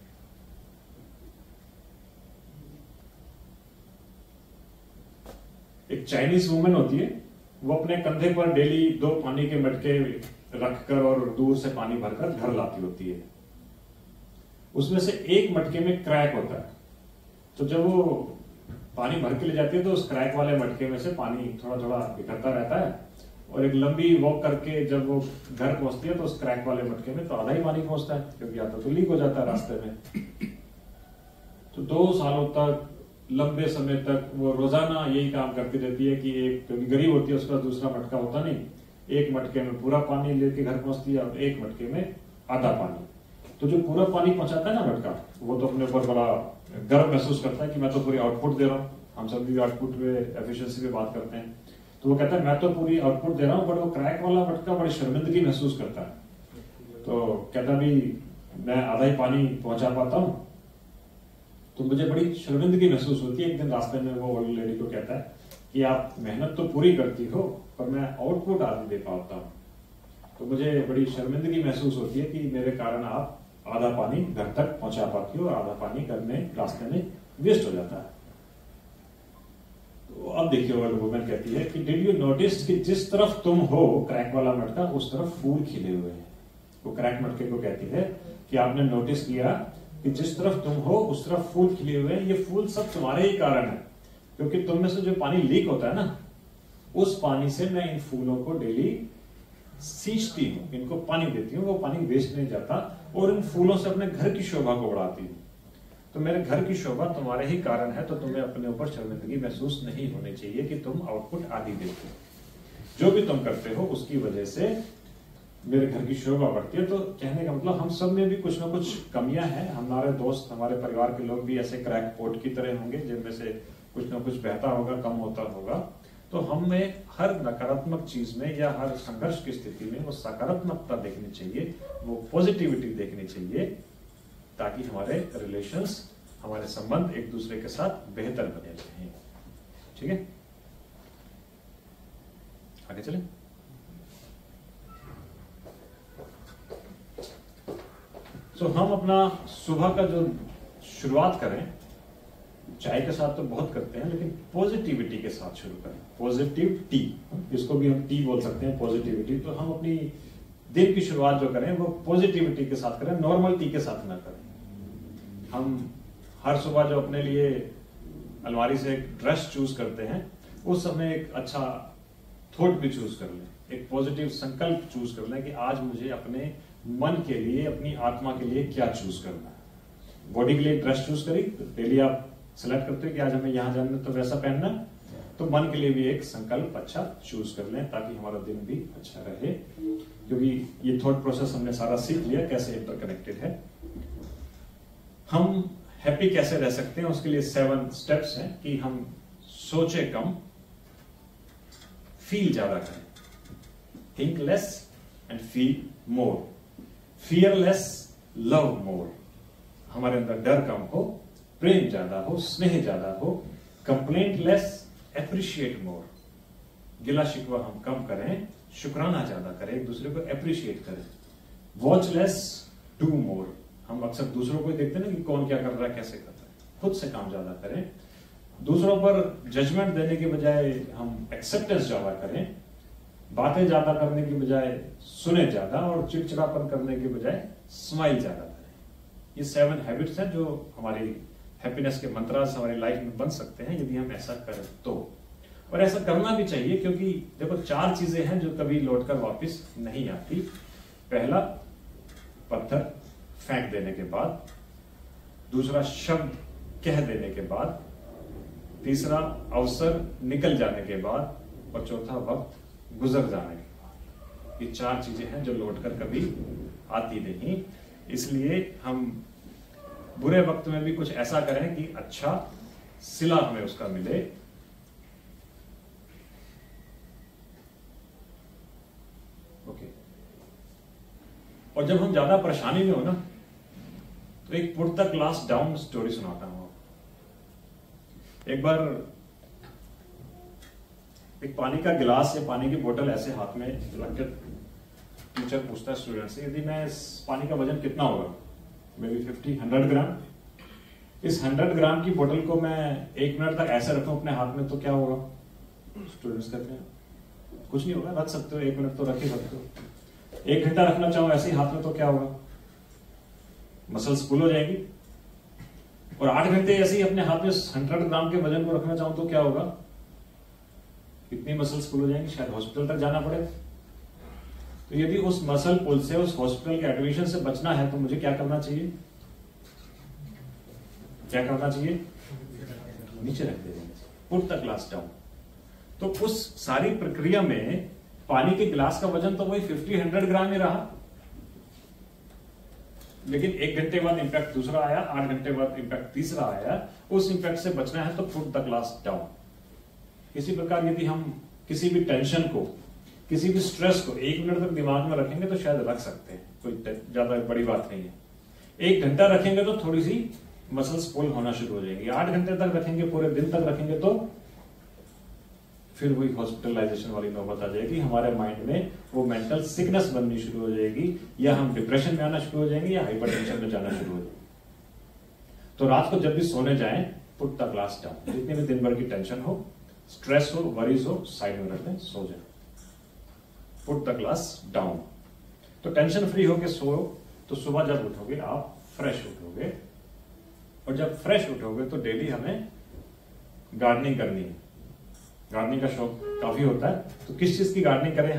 Speaker 1: एक चाइनीज वुमेन होती है, वो अपने कंधे पर डेली 2 पानी के मटके रखकर और दूर से पानी भरकर घर लाती होती है। उसमें से एक मटके में क्रैक होता है, तो जब वो पानी भर के ले जाती है तो उस क्रैक वाले मटके में से पानी थोड़ा थोड़ा बिखरता रहता है, और एक लंबी वॉक करके जब वो घर पहुंचती है तो उस क्रैक वाले मटके में तो आधा ही पानी पहुंचता है, क्योंकि आता तो लीक हो जाता है रास्ते में। तो 2 सालों तक, लंबे समय तक वो रोजाना यही काम करती रहती है कि एक, क्योंकि गरीब होती है, उसका दूसरा मटका होता नहीं, एक मटके में पूरा पानी लेके घर पहुंचती है और एक मटके में आधा पानी। तो जो पूरा पानी पहुंचाता है ना मटका, वो तो अपने ऊपर बड़ा गर्व महसूस करता है कि मैं तो पूरी आउटपुट दे रहा हूँ। हम सब भी आउटपुट पे, एफिशिएंसी पे बात करते हैं, तो वो कहता है मैं तो पूरी आउटपुट दे रहा हूँ, बट वो क्रैक वाला मटका बड़ी शर्मिंदगी महसूस करता है। तो कहता भी मैं आधा ही पानी पहुंचा पाता हूँ, तो मुझे बड़ी शर्मिंदगी महसूस होती है। एक दिन रास्ते में वो ओल्ड लेडी को कहता है कि आप मेहनत तो पूरी करती हो, पर मैं आउटपुट आधी दे पाता हूँ, तो मुझे बड़ी शर्मिंदगी महसूस होती है कि मेरे कारण आप आधा पानी घर तक पहुंचा पाती हो और आधा पानी घर में रास्ते में वेस्ट हो जाता है। तो अब देखिए वो वुमेन कहती है कि डिड यू नोटिस कि जिस तरफ तुम हो क्रैक वाला मटका, उस तरफ फूल खिले हुए हैं। वो क्रैक मटके को कहती है कि आपने नोटिस किया कि जिस तरफ तुम हो उस तरफ फूल खिले हुए हैं, ये फूल सब तुम्हारे ही कारण है, क्योंकि तुम में से जो पानी लीक होता है ना, उस पानी से मैं इन फूलों को डेली सींचती हूँ, इनको पानी देती हूँ, वो पानी वेस्ट नहीं जाता, और इन फूलों से अपने घर की शोभा को बढ़ाती हूँ। तो मेरे घर की शोभा तुम्हारे ही कारण है, तो तुम्हें अपने ऊपर शर्मिंदगी महसूस नहीं होनी चाहिए कि तुम आउटपुट आदि देते हो। जो भी तुम करते हो उसकी वजह से मेरे घर की शोभा बढ़ती है। तो कहने का मतलब हम सब में भी कुछ ना कुछ कमियां हैं। हमारे दोस्त, हमारे परिवार के लोग भी ऐसे क्रैक पोट की तरह होंगे, जिनमें से कुछ ना कुछ बहता होगा, कम होता होगा। तो हमें हर नकारात्मक चीज में या हर संघर्ष की स्थिति में वो सकारात्मकता देखनी चाहिए, वो पॉजिटिविटी देखनी चाहिए, ताकि हमारे रिलेशंस, हमारे संबंध एक दूसरे के साथ बेहतर बने रहें। ठीक है, आगे चलें। तो हम अपना सुबह का जो शुरुआत करें, चाय के साथ तो बहुत करते हैं, लेकिन पॉजिटिविटी के साथ शुरू करें। पॉजिटिव टी, इसको भी हम टी बोल सकते हैं, पॉजिटिविटी। तो हम अपनी दिन की शुरुआत जो करें वो पॉजिटिविटी के साथ करें, नॉर्मल टी के साथ ना करें। हम हर सुबह जो अपने लिए अलमारी से एक ड्रेस चूज करते हैं, उस समय एक अच्छा थॉट भी चूज कर लें, एक पॉजिटिव संकल्प चूज कर लें कि आज मुझे अपने मन के लिए, अपनी आत्मा के लिए क्या चूज करना है। बॉडी के लिए ड्रेस चूज करी, तो डेली आप सिलेक्ट करते हो कि आज हमें यहां जाना तो वैसा पहनना, तो मन के लिए भी एक संकल्प अच्छा चूज कर लें, ताकि हमारा दिन भी अच्छा रहे। क्योंकि ये थॉट प्रोसेस हमने सारा सीख लिया कैसे इंटरकनेक्टेड है। हम हैप्पी कैसे रह सकते हैं, उसके लिए 7 स्टेप्स हैं कि हम सोचे कम, फील ज्यादा करें, think less and feel more, fear less, love more. हमारे अंदर डर कम हो, प्रेम ज्यादा हो, स्नेह ज्यादा हो, कंप्लेंट लेस, एप्रिशिएट मोर। गिला शिकवा हम कम करें, शुक्राना ज्यादा करें, एक दूसरे को एप्रिशिएट करें। Watch less, do more. हम अक्सर दूसरों को ही देखते हैं ना कि कौन क्या कर रहा है, कैसे कर रहा है। खुद से काम ज्यादा करें। दूसरों पर जजमेंट देने के बजाय हम एक्सेप्टेंस ज्यादा करें। बातें ज्यादा करने की बजाय सुने ज्यादा, और चिड़चिड़ापन करने के बजाय स्माइल ज्यादा करें। ये 7 हैबिट्स हैं जो हमारी हैप्पीनेस के मंत्रास हमारी लाइफ में बन सकते हैं यदि हम ऐसा करें तो। और ऐसा करना भी चाहिए, क्योंकि देखो 4 चीजें हैं जो कभी लौटकर वापस नहीं आती। पहला, पत्थर फेंक देने के बाद। दूसरा, शब्द कह देने के बाद। तीसरा, अवसर निकल जाने के बाद। और चौथा, वक्त गुजर जाने के बाद। ये 4 चीजें हैं जो लौटकर कभी आती नहीं। इसलिए हम बुरे वक्त में भी कुछ ऐसा करें कि अच्छा सिला हमें उसका मिले। ओके। और जब हम ज्यादा परेशानी में हो ना, तो एक put the glass down story सुनाता हूं। एक बार एक पानी का गिलास या पानी की बोतल ऐसे हाथ में रख के टीचर पूछता है स्टूडेंट से, यदि मैं इस पानी का वजन कितना होगा, मे बी 50-100 ग्राम। इस 100 ग्राम की बोतल को मैं 1 मिनट तक ऐसे रखूं अपने हाथ में तो क्या होगा? स्टूडेंट्स कहते हैं कुछ नहीं होगा, रख सकते हो, 1 मिनट तो रख ही सकते हो। 1 घंटा रखना चाहो ऐसे ही हाथ में तो क्या होगा, मसल्स पुल हो जाएगी। और 8 घंटे ऐसे ही अपने हाथ में 100 ग्राम के वजन को रखना चाहो तो क्या होगा, कितनी मसल्स पुल हो जाएंगी, शायद हॉस्पिटल तक जाना पड़े। तो यदि उस मसल पुल से, उस हॉस्पिटल के एडमिशन से बचना है तो मुझे क्या करना चाहिए, क्या करना चाहिए, नीचे रख देना, पुट द ग्लास डाउन। तो उस सारी प्रक्रिया में पानी के गिलास का वजन तो वही 50-100 ग्राम ही रहा, लेकिन 1 घंटे बाद इंपैक्ट दूसरा आया, 8 घंटे बाद इंपैक्ट तीसरा आया। उस इंपैक्ट से बचना है तो पुट द ग्लास डाउन। इसी प्रकार यदि हम किसी भी टेंशन को, किसी भी स्ट्रेस को 1 मिनट तक दिमाग में रखेंगे तो शायद रख सकते हैं, कोई ज्यादा बड़ी बात नहीं है। 1 घंटा रखेंगे तो थोड़ी सी मसल्स पुल होना शुरू हो जाएंगी। 8 घंटे तक रखेंगे, पूरे दिन तक रखेंगे तो फिर वही हॉस्पिटलाइजेशन वाली नौबत आ जाएगी। हमारे माइंड में वो मेंटल सिकनेस बननी शुरू हो जाएगी, या हम डिप्रेशन में आना शुरू हो जाएंगे, या हाइपरटेंशन में जाना शुरू हो जाएंगे। तो रात को जब भी सोने जाएं, पुट द ग्लास डाउन। जितनी भी दिन भर की टेंशन हो, स्ट्रेस हो, वरीज हो, साइड में रख दें, सो जाए, पुट द ग्लास डाउन। तो टेंशन फ्री होके सो, तो सुबह जब उठोगे आप फ्रेश उठोगे, और जब फ्रेश उठोगे तो डेली हमें गार्डनिंग करनी है। गार्डनिंग का शौक काफी होता है, तो किस चीज की गार्डनिंग करें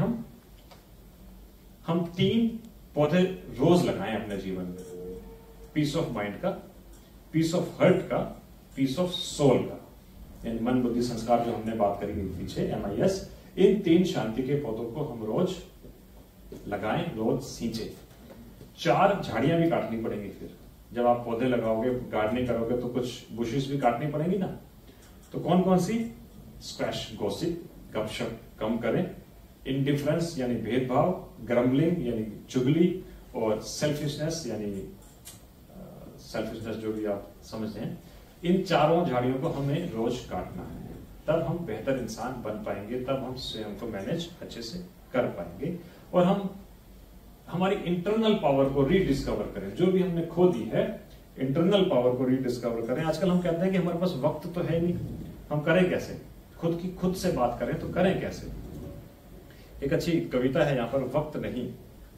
Speaker 1: हम 3 पौधे रोज लगाएं अपने जीवन में। पीस ऑफ माइंड का, पीस ऑफ हार्ट का, पीस ऑफ सोल का, यानी मन बुद्धि संस्कार जो हमने बात करी पीछे, MIS। इन 3 शांति के पौधों को हम रोज लगाएं, रोज सींचे। 4 झाड़ियां भी काटनी पड़ेंगी। फिर जब आप पौधे लगाओगे, गार्डनिंग करोगे तो कुछ बुशेस भी काटनी पड़ेंगी ना। तो कौन कौन सी, स्क्वैश, गॉसिप, गपशप कम करें, इंडिफरेंस यानी भेदभाव, ग्रम्बलिंग यानी चुगली, और सेल्फिशनेस यानी सेल्फिशनेस जो भी आप समझते हैं, इन 4 झाड़ियों को हमें रोज काटना है। तब हम बेहतर इंसान बन पाएंगे, तब हम स्वयं को मैनेज अच्छे से कर पाएंगे, और हम हमारी इंटरनल पावर को रीडिस्कवर करें। जो भी हमने खो दी है, इंटरनल पावर को रीडिस्कवर करें। आजकल हम कहते हैं कि हमारे पास वक्त तो है नहीं, हम करें कैसे, खुद से बात करें तो करें कैसे। एक अच्छी कविता है यहां पर, वक्त नहीं,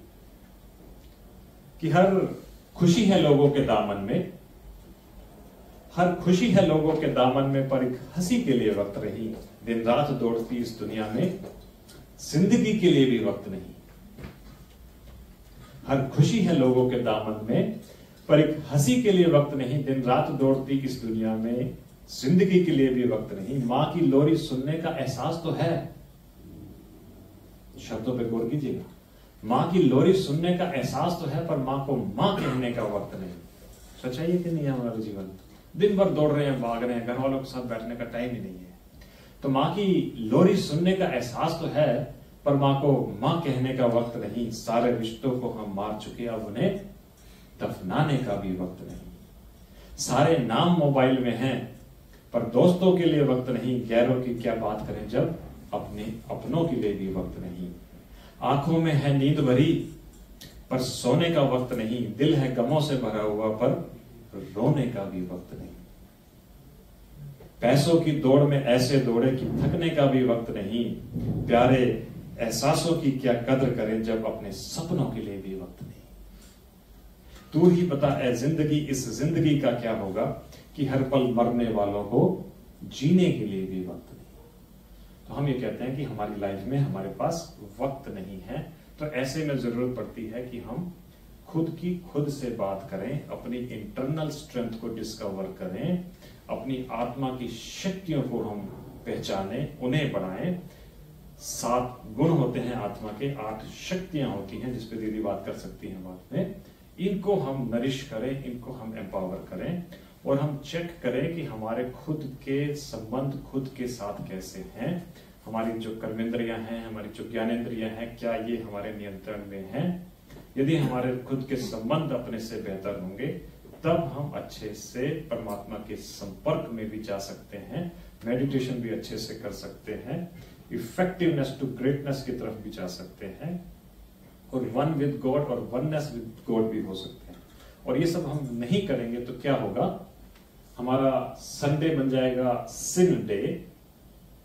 Speaker 1: कि हर खुशी है लोगों के दामन में, हर खुशी है लोगों के दामन में, पर एक हंसी के लिए वक्त नहीं। दिन रात दौड़ती इस दुनिया में, जिंदगी के लिए भी वक्त नहीं। हर खुशी है लोगों के दामन में, पर एक हंसी के लिए वक्त नहीं। दिन रात दौड़ती इस दुनिया में, जिंदगी के लिए भी वक्त नहीं। मां की लोरी सुनने का एहसास तो है, शब्दों पे गौर कीजिएगा, मां की लोरी सुनने का एहसास तो है, पर मां को मां कहने का वक्त नहीं। सच्चाई है कि नहीं है हमारे जीवन? दिन भर दौड़ रहे हैं, भाग रहे हैं, घर वालों के साथ बैठने का टाइम ही नहीं है। तो मां की लोरी सुनने का एहसास तो है, पर मां को मां कहने का वक्त नहीं। सारे रिश्तों को हम मार चुके, अब उन्हें दफनाने का भी वक्त नहीं। सारे नाम मोबाइल में हैं, पर दोस्तों के लिए वक्त नहीं। गैरों की क्या बात करें जब अपने अपनों के लिए भी वक्त नहीं। आंखों में है नींद भरी, पर सोने का वक्त नहीं। दिल है गमों से भरा हुआ, पर रोने का भी वक्त नहीं। पैसों की दौड़ में ऐसे दौड़े कि थकने का भी वक्त नहीं। प्यारे एहसासों की क्या कद्र करें जब अपने सपनों के लिए भी वक्त नहीं। तू ही बता ए जिंदगी, इस जिंदगी का क्या होगा, कि हर पल मरने वालों को जीने के लिए भी वक्त नहीं। तो हम ये कहते हैं कि हमारी लाइफ में हमारे पास वक्त नहीं है। तो ऐसे में जरूरत पड़ती है कि हम खुद से बात करें, अपनी इंटरनल स्ट्रेंथ को डिस्कवर करें, अपनी आत्मा की शक्तियों को हम पहचानें, उन्हें बढ़ाएं। 7 गुण होते हैं आत्मा के, 8 शक्तियां होती हैं, जिसपे दीदी बात कर सकती हैं बाद में। इनको हम नरिश करें, इनको हम एम्पावर करें, और हम चेक करें कि हमारे खुद के संबंध खुद के साथ कैसे हैं। हमारी जो कर्मेंद्रियां हैं, हमारी जो ज्ञानेंद्रियां हैं, क्या ये हमारे नियंत्रण में हैं? यदि हमारे खुद के संबंध अपने से बेहतर होंगे, तब हम अच्छे से परमात्मा के संपर्क में भी जा सकते हैं, मेडिटेशन भी अच्छे से कर सकते हैं, इफेक्टिवनेस टू ग्रेटनेस की तरफ भी जा सकते हैं, और वन विद गॉड और वननेस विद गॉड भी हो सकते हैं। और ये सब हम नहीं करेंगे तो क्या होगा, हमारा संडे बन जाएगा सिन डे,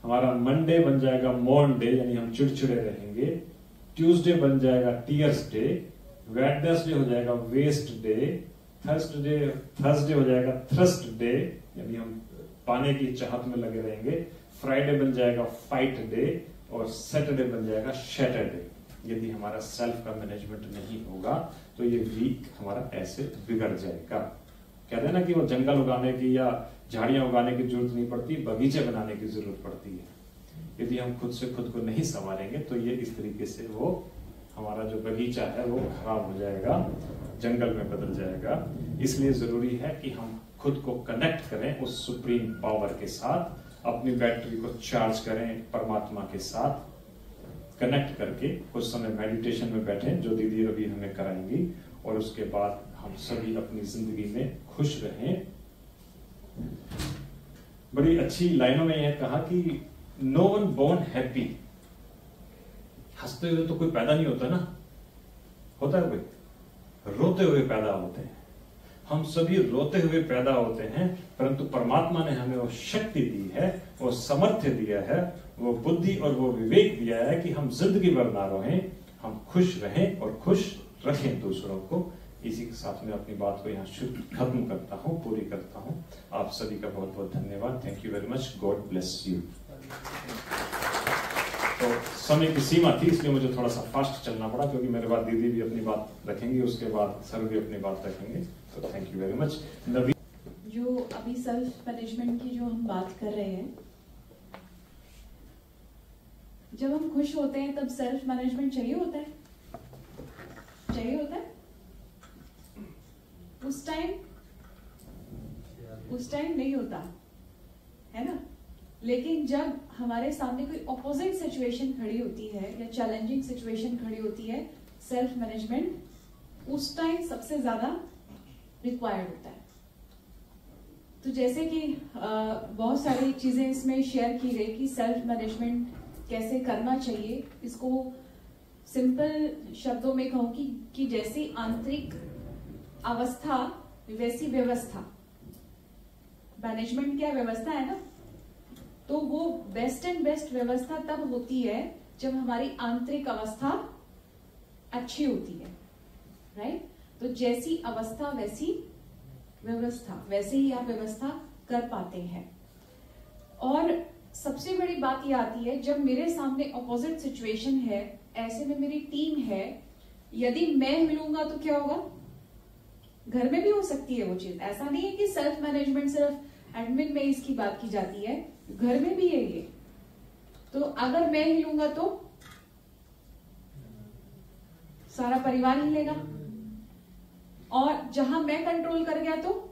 Speaker 1: हमारा मंडे बन जाएगा मॉर्न डे, यानी हम चिड़चिड़े रहेंगे। ट्यूसडे बन जाएगा टीयर्स डे। वेडनेसडे हो जाएगा वेस्ट डे। थर्सडे हो जाएगा थ्रस्ट डे, यानी हम पाने की चाहत में लगे रहेंगे। फ्राइडे बन जाएगा फाइट डे और सैटरडे बन जाएगा शैटरडे। यदि हमारा सेल्फ का मैनेजमेंट नहीं होगा तो ये वीक हमारा ऐसे बिगड़ जाएगा। कहते हैं ना कि वो जंगल उगाने की या झाड़ियां उगाने की जरूरत नहीं पड़ती, बगीचे बनाने की जरूरत पड़ती है। यदि हम खुद से खुद को नहीं संवारेंगे तो ये इस तरीके से वो हमारा जो बगीचा है वो खराब हो जाएगा, जंगल में बदल जाएगा। इसलिए जरूरी है कि हम खुद को कनेक्ट करें उस सुप्रीम पावर के साथ, अपनी बैटरी को चार्ज करें परमात्मा के साथ कनेक्ट करके कुछ समय मेडिटेशन में बैठें, जो दीदी अभी हमें कराएंगी, और उसके बाद हम सभी अपनी जिंदगी में खुश रहें। बड़ी अच्छी लाइनों में यह कहा कि नो वन बोर्न हैप्पी। हंसते हुए तो कोई पैदा नहीं होता ना, होता है कोई? रोते हुए पैदा होते हैं। हम सभी रोते हुए पैदा होते हैं, परंतु परमात्मा ने हमें वो शक्ति दी है, वो सामर्थ्य दिया है, वो बुद्धि और वो विवेक दिया है कि हम जिंदगी भर ना रोएं, हम खुश रहें और खुश रखें दूसरों को। इसी के साथ में अपनी बात को यहाँ खत्म करता हूँ, पूरी करता हूँ। आप सभी का बहुत बहुत धन्यवाद। Thank you very much. God bless you. तो समय की सीमा थी, इसलिए मुझे थोड़ा सा फास्ट चलना पड़ा, क्योंकि मेरे बाद दीदी भी अपनी बात रखेंगी, उसके बाद सर भी अपनी बात रखेंगे। तो थैंक यू वेरी मच।
Speaker 2: जो अभी सेल्फ मैनेजमेंट की जो हम बात कर रहे हैं, जब हम खुश होते हैं तब सेल्फ मैनेजमेंट चाहिए होता है? चाहिए होता है? उस टाइम नहीं होता है ना। लेकिन जब हमारे सामने कोई ऑपोजिट सिचुएशन खड़ी होती है या चैलेंजिंग सिचुएशन खड़ी होती है, सेल्फ मैनेजमेंट उस टाइम सबसे ज्यादा रिक्वायर्ड होता है। तो जैसे कि बहुत सारी चीजें इसमें शेयर की गई कि सेल्फ मैनेजमेंट कैसे करना चाहिए। इसको सिंपल शब्दों में कहूं कि जैसी आंतरिक अवस्था वैसी व्यवस्था। मैनेजमेंट क्या व्यवस्था है ना, तो वो बेस्ट एंड बेस्ट व्यवस्था तब होती है जब हमारी आंतरिक अवस्था अच्छी होती है, राइट। तो जैसी अवस्था वैसी व्यवस्था, वैसे ही आप व्यवस्था कर पाते हैं। और सबसे बड़ी बात यह आती है जब मेरे सामने ऑपोजिट सिचुएशन है, ऐसे में मेरी टीम है, यदि मैं हिलूंगा तो क्या होगा? घर में भी हो सकती है वो चीज। ऐसा नहीं है कि सेल्फ मैनेजमेंट सिर्फ एडमिन में इसकी बात की जाती है, घर में भी है ये। तो अगर मैं हिलूंगा तो सारा परिवार हिलेगा, और जहां मैं कंट्रोल कर गया तो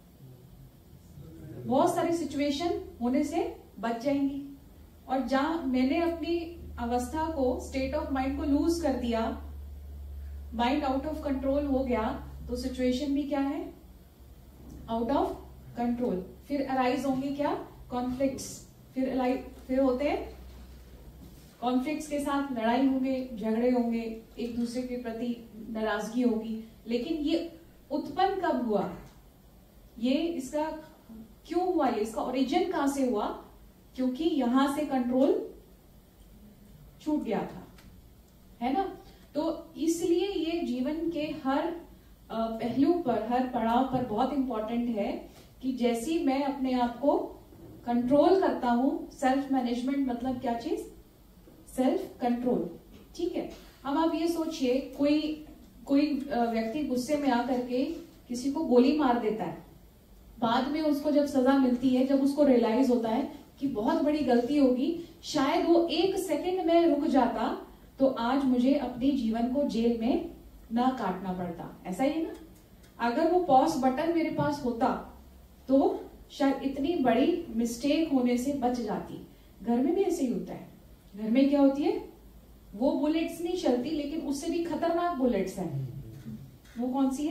Speaker 2: बहुत सारी सिचुएशन होने से बच जाएंगी। और जहां मैंने अपनी अवस्था को, स्टेट ऑफ माइंड को लूज कर दिया, माइंड आउट ऑफ कंट्रोल हो गया, तो सिचुएशन भी क्या है? Out of control. फिर अराइज होंगे क्या? कॉन्फ्लिक्ट्स। फिर होते हैं कॉन्फ्लिक्ट्स के साथ लड़ाई होंगे, झगड़े होंगे, एक दूसरे के प्रति नाराजगी होगी। लेकिन ये उत्पन्न कब हुआ? ये इसका क्यों हुआ? ये इसका ओरिजिन कहां से हुआ? क्योंकि यहां से कंट्रोल छूट गया था, है ना। तो इसलिए ये जीवन के हर पहलू पर, हर पड़ाव पर बहुत इंपॉर्टेंट है कि जैसी मैं अपने आप को कंट्रोल करता हूं। सेल्फ मैनेजमेंट मतलब क्या चीज? सेल्फ कंट्रोल, ठीक है। अब आप ये सोचिए, कोई व्यक्ति गुस्से में आकर के किसी को गोली मार देता है, बाद में उसको जब सजा मिलती है, जब उसको रियलाइज होता है कि बहुत बड़ी गलती होगी, शायद वो 1 सेकंड में रुक जाता तो आज मुझे अपने जीवन को जेल में ना काटना पड़ता। ऐसा ही है ना। अगर वो पॉज बटन मेरे पास होता तो शायद इतनी बड़ी मिस्टेक होने से बच जाती। घर में भी ऐसे ही होता है। घर में क्या होती है? वो बुलेट्स नहीं चलती, लेकिन उससे भी खतरनाक बुलेट्स हैं। वो कौन सी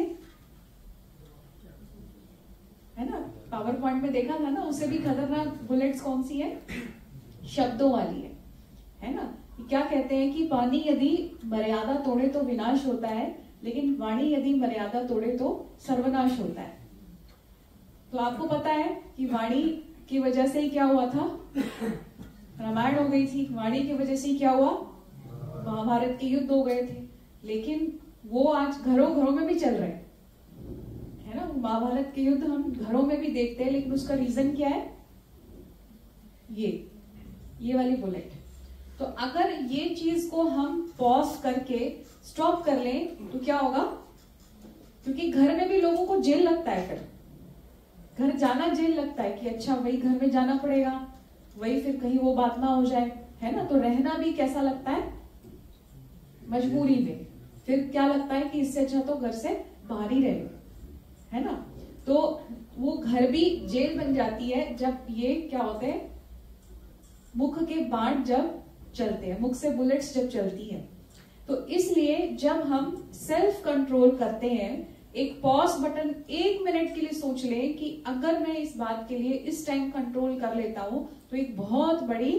Speaker 2: है ना? पावर पॉइंट में देखा था ना, उससे भी खतरनाक बुलेट्स कौन सी है? शब्दों वाली है ना। क्या कहते हैं कि पानी यदि मर्यादा तोड़े तो विनाश होता है, लेकिन वाणी यदि मर्यादा तोड़े तो सर्वनाश होता है। तो आपको पता है कि वाणी की वजह से ही क्या हुआ था? रामायण हो गई थी, वाणी की वजह से क्या हुआ, महाभारत के युद्ध हो गए थे। लेकिन वो आज घरों घरों में भी चल रहे हैं, है ना। महाभारत के युद्ध हम घरों में भी देखते हैं, लेकिन उसका रीजन क्या है, ये वाली बुलेट। तो अगर ये चीज को हम पॉज करके स्टॉप कर लें तो क्या होगा, क्योंकि घर में भी लोगों को जेल लगता है, फिर घर जाना जेल लगता है कि अच्छा वही घर में जाना पड़ेगा, वही फिर कहीं वो बात ना हो जाए, है ना। तो रहना भी कैसा लगता है, मजबूरी में। फिर क्या लगता है कि इससे अच्छा तो घर से बाहर ही रहे, है ना। तो वो घर भी जेल बन जाती है जब ये क्या होते हैं, मुख के बाण जब चलते हैं, मुख से बुलेट्स जब चलती है। तो इसलिए जब हम सेल्फ कंट्रोल करते हैं, एक पॉज बटन 1 मिनट के लिए सोच लें कि अगर मैं इस बात के लिए इस टाइम कंट्रोल कर लेता हूं तो एक बहुत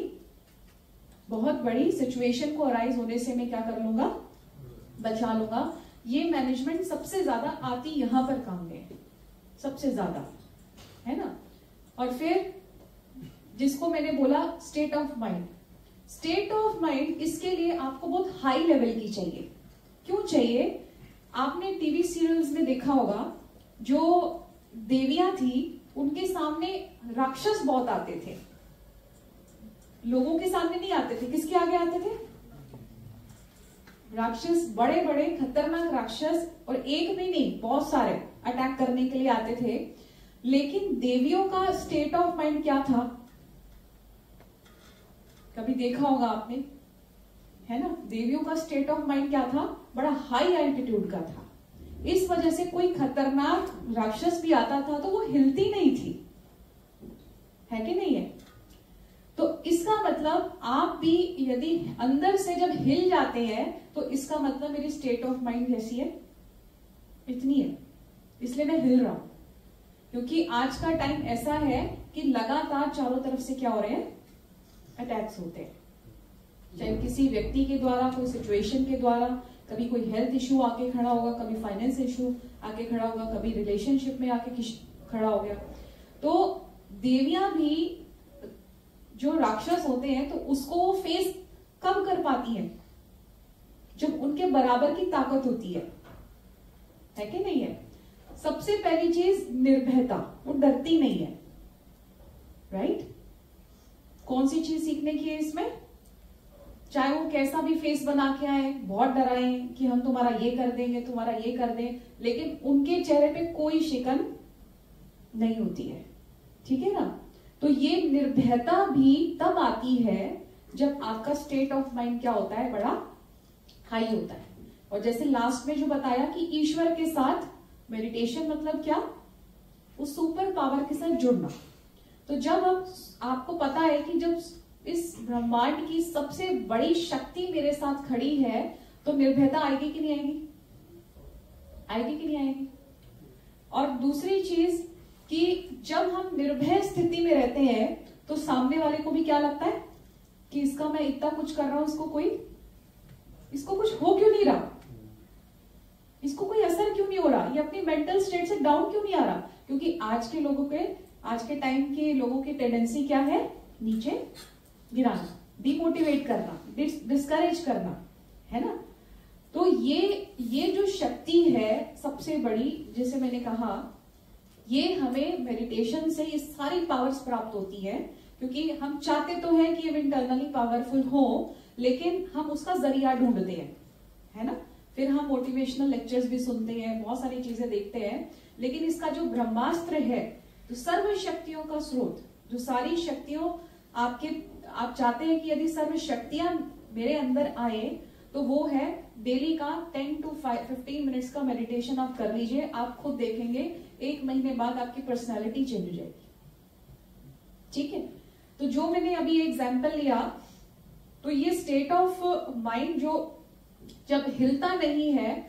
Speaker 2: बड़ी सिचुएशन को अराइज होने से मैं क्या कर लूंगा, बचा लूंगा। ये मैनेजमेंट सबसे ज्यादा आती यहां पर काम में है, सबसे ज्यादा, है ना। और फिर जिसको मैंने बोला state of mind, state of mind इसके लिए आपको बहुत हाई लेवल की चाहिए। क्यों चाहिए, आपने टीवी सीरियल्स में देखा होगा, जो देवियां थी उनके सामने राक्षस बहुत आते थे, लोगों के सामने नहीं आते थे, किसके आगे आते थे, राक्षस, बड़े बड़े खतरनाक राक्षस, और एक भी नहीं बहुत सारे अटैक करने के लिए आते थे। लेकिन देवियों का स्टेट ऑफ माइंड क्या था, कभी देखा होगा आपने, है ना। देवियों का स्टेट ऑफ माइंड क्या था, बड़ा हाई एल्टीट्यूड का था। इस वजह से कोई खतरनाक राक्षस भी आता था तो वो हिलती नहीं थी, है कि नहीं है। तो इसका मतलब आप भी यदि अंदर से जब हिल जाते हैं तो इसका मतलब मेरी स्टेट ऑफ माइंड कैसी है, इतनी है, इसलिए मैं हिल रहा हूं। क्योंकि आज का टाइम ऐसा है कि लगातार चारों तरफ से क्या हो रहे हैं, अटैक्स होते हैं, चाहे किसी व्यक्ति के द्वारा, कोई सिचुएशन के द्वारा, कभी कोई हेल्थ इश्यू आके खड़ा होगा, कभी फाइनेंस इश्यू आके खड़ा होगा, कभी रिलेशनशिप में आके खड़ा हो गया। तो देवियां भी जो राक्षस होते हैं तो उसको वो फेस कब कर पाती हैं, जब उनके बराबर की ताकत होती है कि नहीं है। सबसे पहली चीज निर्भयता, वो डरती नहीं है, राइट। कौन सी चीज सीखने की है इसमें, चाहे वो कैसा भी फेस बना के आए, बहुत डराए कि हम तुम्हारा ये कर देंगे, तुम्हारा ये कर दें, लेकिन उनके चेहरे पे कोई शिकन नहीं होती है, ठीक है ना। तो ये निर्भयता भी तब आती है जब आपका स्टेट ऑफ माइंड क्या होता है, बड़ा हाई होता है। और जैसे लास्ट में जो बताया कि ईश्वर के साथ मेडिटेशन मतलब क्या, उस सुपर पावर के साथ जुड़ना। तो जब आपको पता है कि जब इस ब्रह्मांड की सबसे बड़ी शक्ति मेरे साथ खड़ी है, तो निर्भयता आएगी कि नहीं आएगी, आएगी कि नहीं आएगी। और दूसरी चीज कि जब हम निर्भय स्थिति में रहते हैं तो सामने वाले को भी क्या लगता है कि इसका मैं इतना कुछ कर रहा हूं, इसको कुछ हो क्यों नहीं रहा, इसको कोई असर क्यों नहीं हो रहा, ये अपनी मेंटल स्टेट से डाउन क्यों नहीं आ रहा। क्योंकि आज के टाइम के लोगों की टेंडेंसी क्या है, नीचे गिराना, डिमोटिवेट करना, डिस्करेज करना, है ना। तो ये जो शक्ति है सबसे बड़ी, जैसे मैंने कहा, ये हमें मेडिटेशन से ये सारी पावर्स प्राप्त होती है। क्योंकि हम चाहते तो हैं कि हम इंटरनली पावरफुल हो, लेकिन हम उसका जरिया ढूंढते हैं, है ना। फिर हम मोटिवेशनल लेक्चर्स भी सुनते हैं, बहुत सारी चीजें देखते हैं, लेकिन इसका जो ब्रह्मास्त्र है, तो सर्व शक्तियों का स्रोत, जो सारी शक्तियों आप चाहते हैं कि यदि सर्व शक्तियां मेरे अंदर आए, तो वो है डेली का 10 to 15 मिनट्स का मेडिटेशन आप कर लीजिए। आप खुद देखेंगे 1 महीने बाद आपकी पर्सनालिटी चेंज हो जाएगी, ठीक है। तो जो मैंने अभी एग्जाम्पल लिया, तो ये स्टेट ऑफ माइंड जो जब हिलता नहीं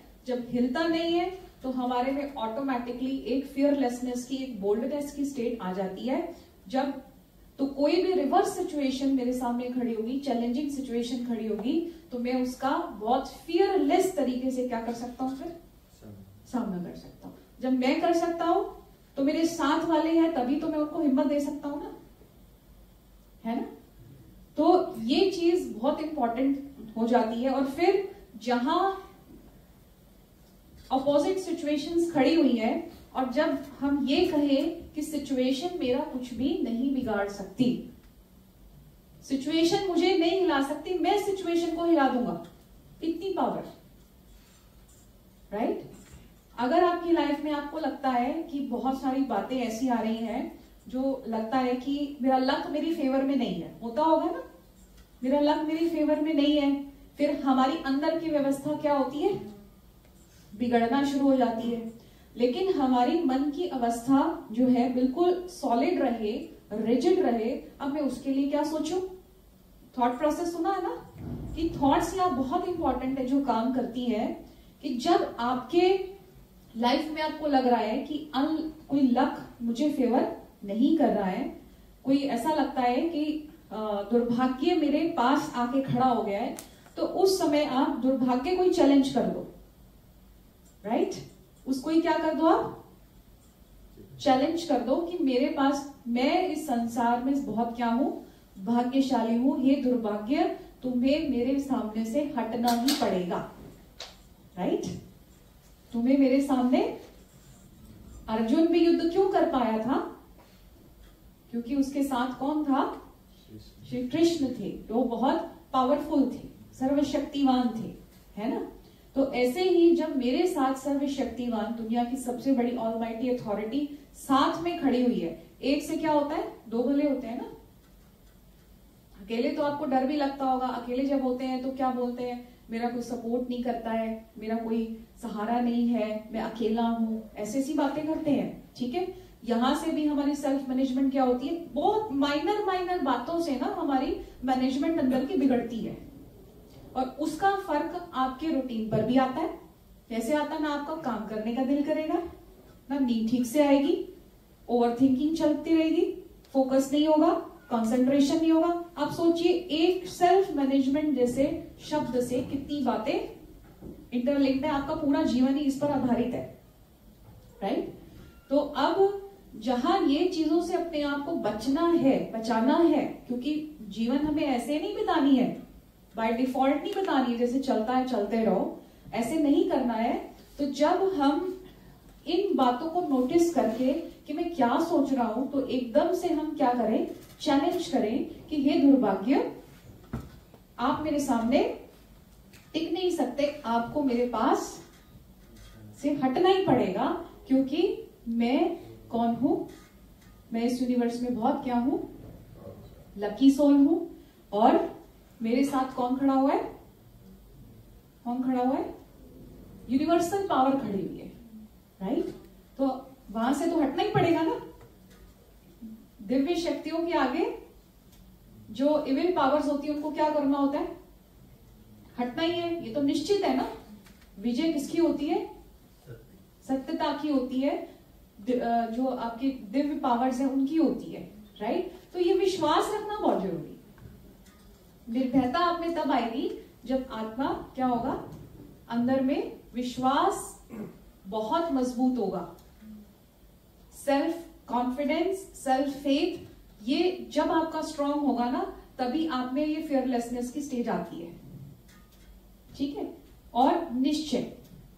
Speaker 2: है तो हमारे में ऑटोमेटिकली एक फियरलेसनेस की, एक बोल्डनेस की स्टेट आ जाती है। जब तो कोई भी रिवर्स सिचुएशन मेरे सामने खड़ी होगी, चैलेंजिंग सिचुएशन खड़ी होगी, तो मैं उसका बहुत फियरलेस तरीके से क्या कर सकता हूं, फिर सामना कर सकता हूं। जब मैं कर सकता हूं तो मेरे साथ वाले हैं, तभी तो मैं उनको हिम्मत दे सकता हूं ना, है ना। तो बहुत इंपॉर्टेंट हो जाती है। और फिर जहां अपोजिट सिचुएशंस खड़ी हुई है और जब हम ये कहें कि सिचुएशन मेरा कुछ भी नहीं बिगाड़ सकती, सिचुएशन मुझे नहीं हिला सकती, मैं सिचुएशन को हिला दूंगा, इतनी पावर, राइट? अगर आपकी लाइफ में आपको लगता है कि बहुत सारी बातें ऐसी आ रही हैं जो लगता है कि मेरा लक मेरी फेवर में नहीं है, होता होगा ना, मेरा लक मेरी फेवर में नहीं है, फिर हमारी अंदर की व्यवस्था क्या होती है, बिगड़ना शुरू हो जाती है। लेकिन हमारी मन की अवस्था जो है बिल्कुल सॉलिड रहे, रिजिड रहे। अब मैं उसके लिए क्या सोचूं? थॉट प्रोसेस सुना है ना कि थॉट्स यहाँ बहुत इंपॉर्टेंट है, जो काम करती है कि जब आपके लाइफ में आपको लग रहा है कि कोई लक मुझे फेवर नहीं कर रहा है, कोई ऐसा लगता है कि दुर्भाग्य मेरे पास आके खड़ा हो गया है, तो उस समय आप दुर्भाग्य को ही चैलेंज कर दो, राइट? उसको ही क्या कर दो, आप चैलेंज कर दो कि मेरे पास, मैं इस संसार में बहुत क्या हूं, भाग्यशाली हूं, ये दुर्भाग्य तुम्हें मेरे सामने से हटना ही पड़ेगा, राइट? तुम्हें मेरे सामने, अर्जुन भी युद्ध क्यों कर पाया था? क्योंकि उसके साथ कौन था? श्री कृष्ण थे, जो बहुत पावरफुल थे, सर्वशक्तिवान थे, है ना? तो ऐसे ही जब मेरे साथ सर्वशक्तिवान, दुनिया की सबसे बड़ी ऑलमाइटी अथॉरिटी साथ में खड़ी हुई है, एक से क्या होता है, दो भले होते हैं ना। अकेले तो आपको डर भी लगता होगा, अकेले जब होते हैं तो क्या बोलते हैं, मेरा कोई सपोर्ट नहीं करता है, मेरा कोई सहारा नहीं है, मैं अकेला हूं, ऐसी ऐसी बातें करते हैं, ठीक है? यहां से भी हमारी सेल्फ मैनेजमेंट क्या होती है, बहुत माइनर बातों से ना हमारी मैनेजमेंट अंदर की बिगड़ती है। और उसका फर्क आपके रूटीन पर भी आता है। कैसे आता है? ना आपका काम करने का दिल करेगा, ना नींद ठीक से आएगी, ओवरथिंकिंग चलती रहेगी, फोकस नहीं होगा, कंसंट्रेशन नहीं होगा। आप सोचिए, एक सेल्फ मैनेजमेंट जैसे शब्द से कितनी बातें इंटरलिंक्ड है, आपका पूरा जीवन ही इस पर आधारित है, राइट? तो अब जहां ये चीजों से अपने आप को बचाना है, क्योंकि जीवन हमें ऐसे नहीं बितानी है, बाय डिफॉल्ट नहीं बितानी है, जैसे चलता है चलते रहो, ऐसे नहीं करना है। तो जब हम इन बातों को नोटिस करके कि मैं क्या सोच रहा हूं, तो एकदम से हम क्या करें, चैलेंज करें कि ये दुर्भाग्य, आप मेरे सामने टिक नहीं सकते, आपको मेरे पास से हटना ही पड़ेगा, क्योंकि मैं कौन हूं, मैं इस यूनिवर्स में बहुत क्या हूं, लकी सोल हूं। और मेरे साथ कौन खड़ा हुआ है, कौन खड़ा हुआ है, यूनिवर्सल पावर खड़ी हुई है, राइट? तो वहां से तो हटना ही पड़ेगा ना। दिव्य शक्तियों के आगे जो इविल पावर्स होती है उनको क्या करना होता है, हटना ही है, ये तो निश्चित है ना। विजय किसकी होती है, सत्यता की होती है, जो आपकी दिव्य पावर्स है उनकी होती है, राइट? तो ये विश्वास रखना बहुत जरूरी है। निर्भयता आप में तब आएगी जब आत्मा क्या होगा, अंदर में विश्वास बहुत मजबूत होगा, सेल्फ कॉन्फिडेंस, सेल्फ फेथ, ये जब आपका स्ट्रांग होगा ना, तभी आप में ये फियरलेसनेस की स्टेज आती है, ठीक है? और निश्चय,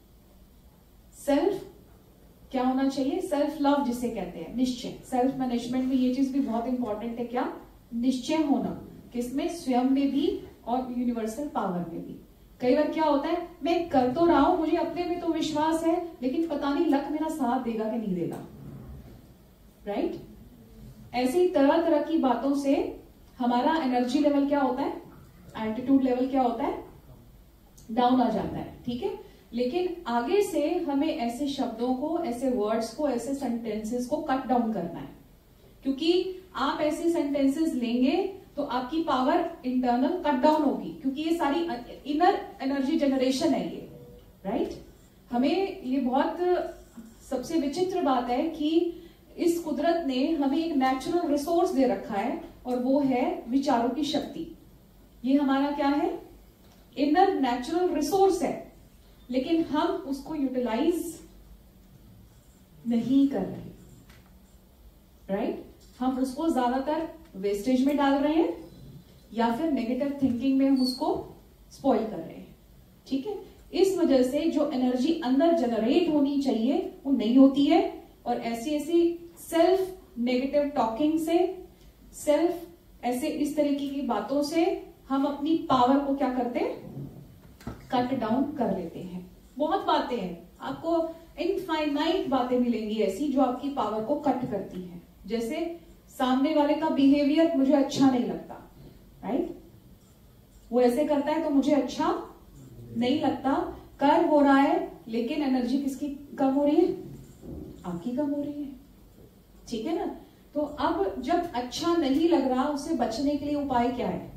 Speaker 2: सेल्फ क्या होना चाहिए, सेल्फ लव जिसे कहते हैं, निश्चय। सेल्फ मैनेजमेंट में ये चीज भी बहुत इंपॉर्टेंट है, क्या, निश्चय होना, किसमें, स्वयं में भी और यूनिवर्सल पावर में भी। कई बार क्या होता है, मैं कर तो रहा हूं, मुझे अपने में तो विश्वास है, लेकिन पता नहीं लक मेरा साथ देगा कि नहीं देगा, राइट? ऐसी तरह तरह की बातों से हमारा एनर्जी लेवल क्या होता है, एल्टीट्यूड लेवल क्या होता है, डाउन आ जाता है, ठीक है? लेकिन आगे से हमें ऐसे शब्दों को, ऐसे वर्ड्स को, ऐसे सेंटेंसेस को कट डाउन करना है, क्योंकि आप ऐसे सेंटेंसेस लेंगे तो आपकी पावर इंटरनल कट डाउन होगी, क्योंकि ये सारी इनर एनर्जी जनरेशन है ये, राइट? हमें ये बहुत सबसे विचित्र बात है कि इस कुदरत ने हमें एक नेचुरल रिसोर्स दे रखा है, और वो है विचारों की शक्ति। ये हमारा क्या है, इनर नेचुरल रिसोर्स है, लेकिन हम उसको यूटिलाइज नहीं कर रहे, राइट? हम उसको ज्यादातर वेस्टेज में डाल रहे हैं, या फिर नेगेटिव थिंकिंग में हम उसको स्पॉइल कर रहे हैं। ठीक है, इस वजह से जो एनर्जी अंदर जनरेट होनी चाहिए वो नहीं होती है, और ऐसी ऐसी सेल्फ नेगेटिव टॉकिंग से, सेल्फ ऐसे इस तरीके की बातों से हम अपनी पावर को क्या करते हैं, कट डाउन कर लेते हैं। बहुत बातें हैं, आपको इनफाइनाइट बातें मिलेंगी ऐसी जो आपकी पावर को कट करती हैं। जैसे सामने वाले का बिहेवियर मुझे अच्छा नहीं लगता, राइट, वो ऐसे करता है तो मुझे अच्छा नहीं लगता, कर हो रहा है लेकिन एनर्जी किसकी कम हो रही है, आपकी कम हो रही है। ठीक है ना, तो अब जब अच्छा नहीं लग रहा, उससे बचने के लिए उपाय क्या है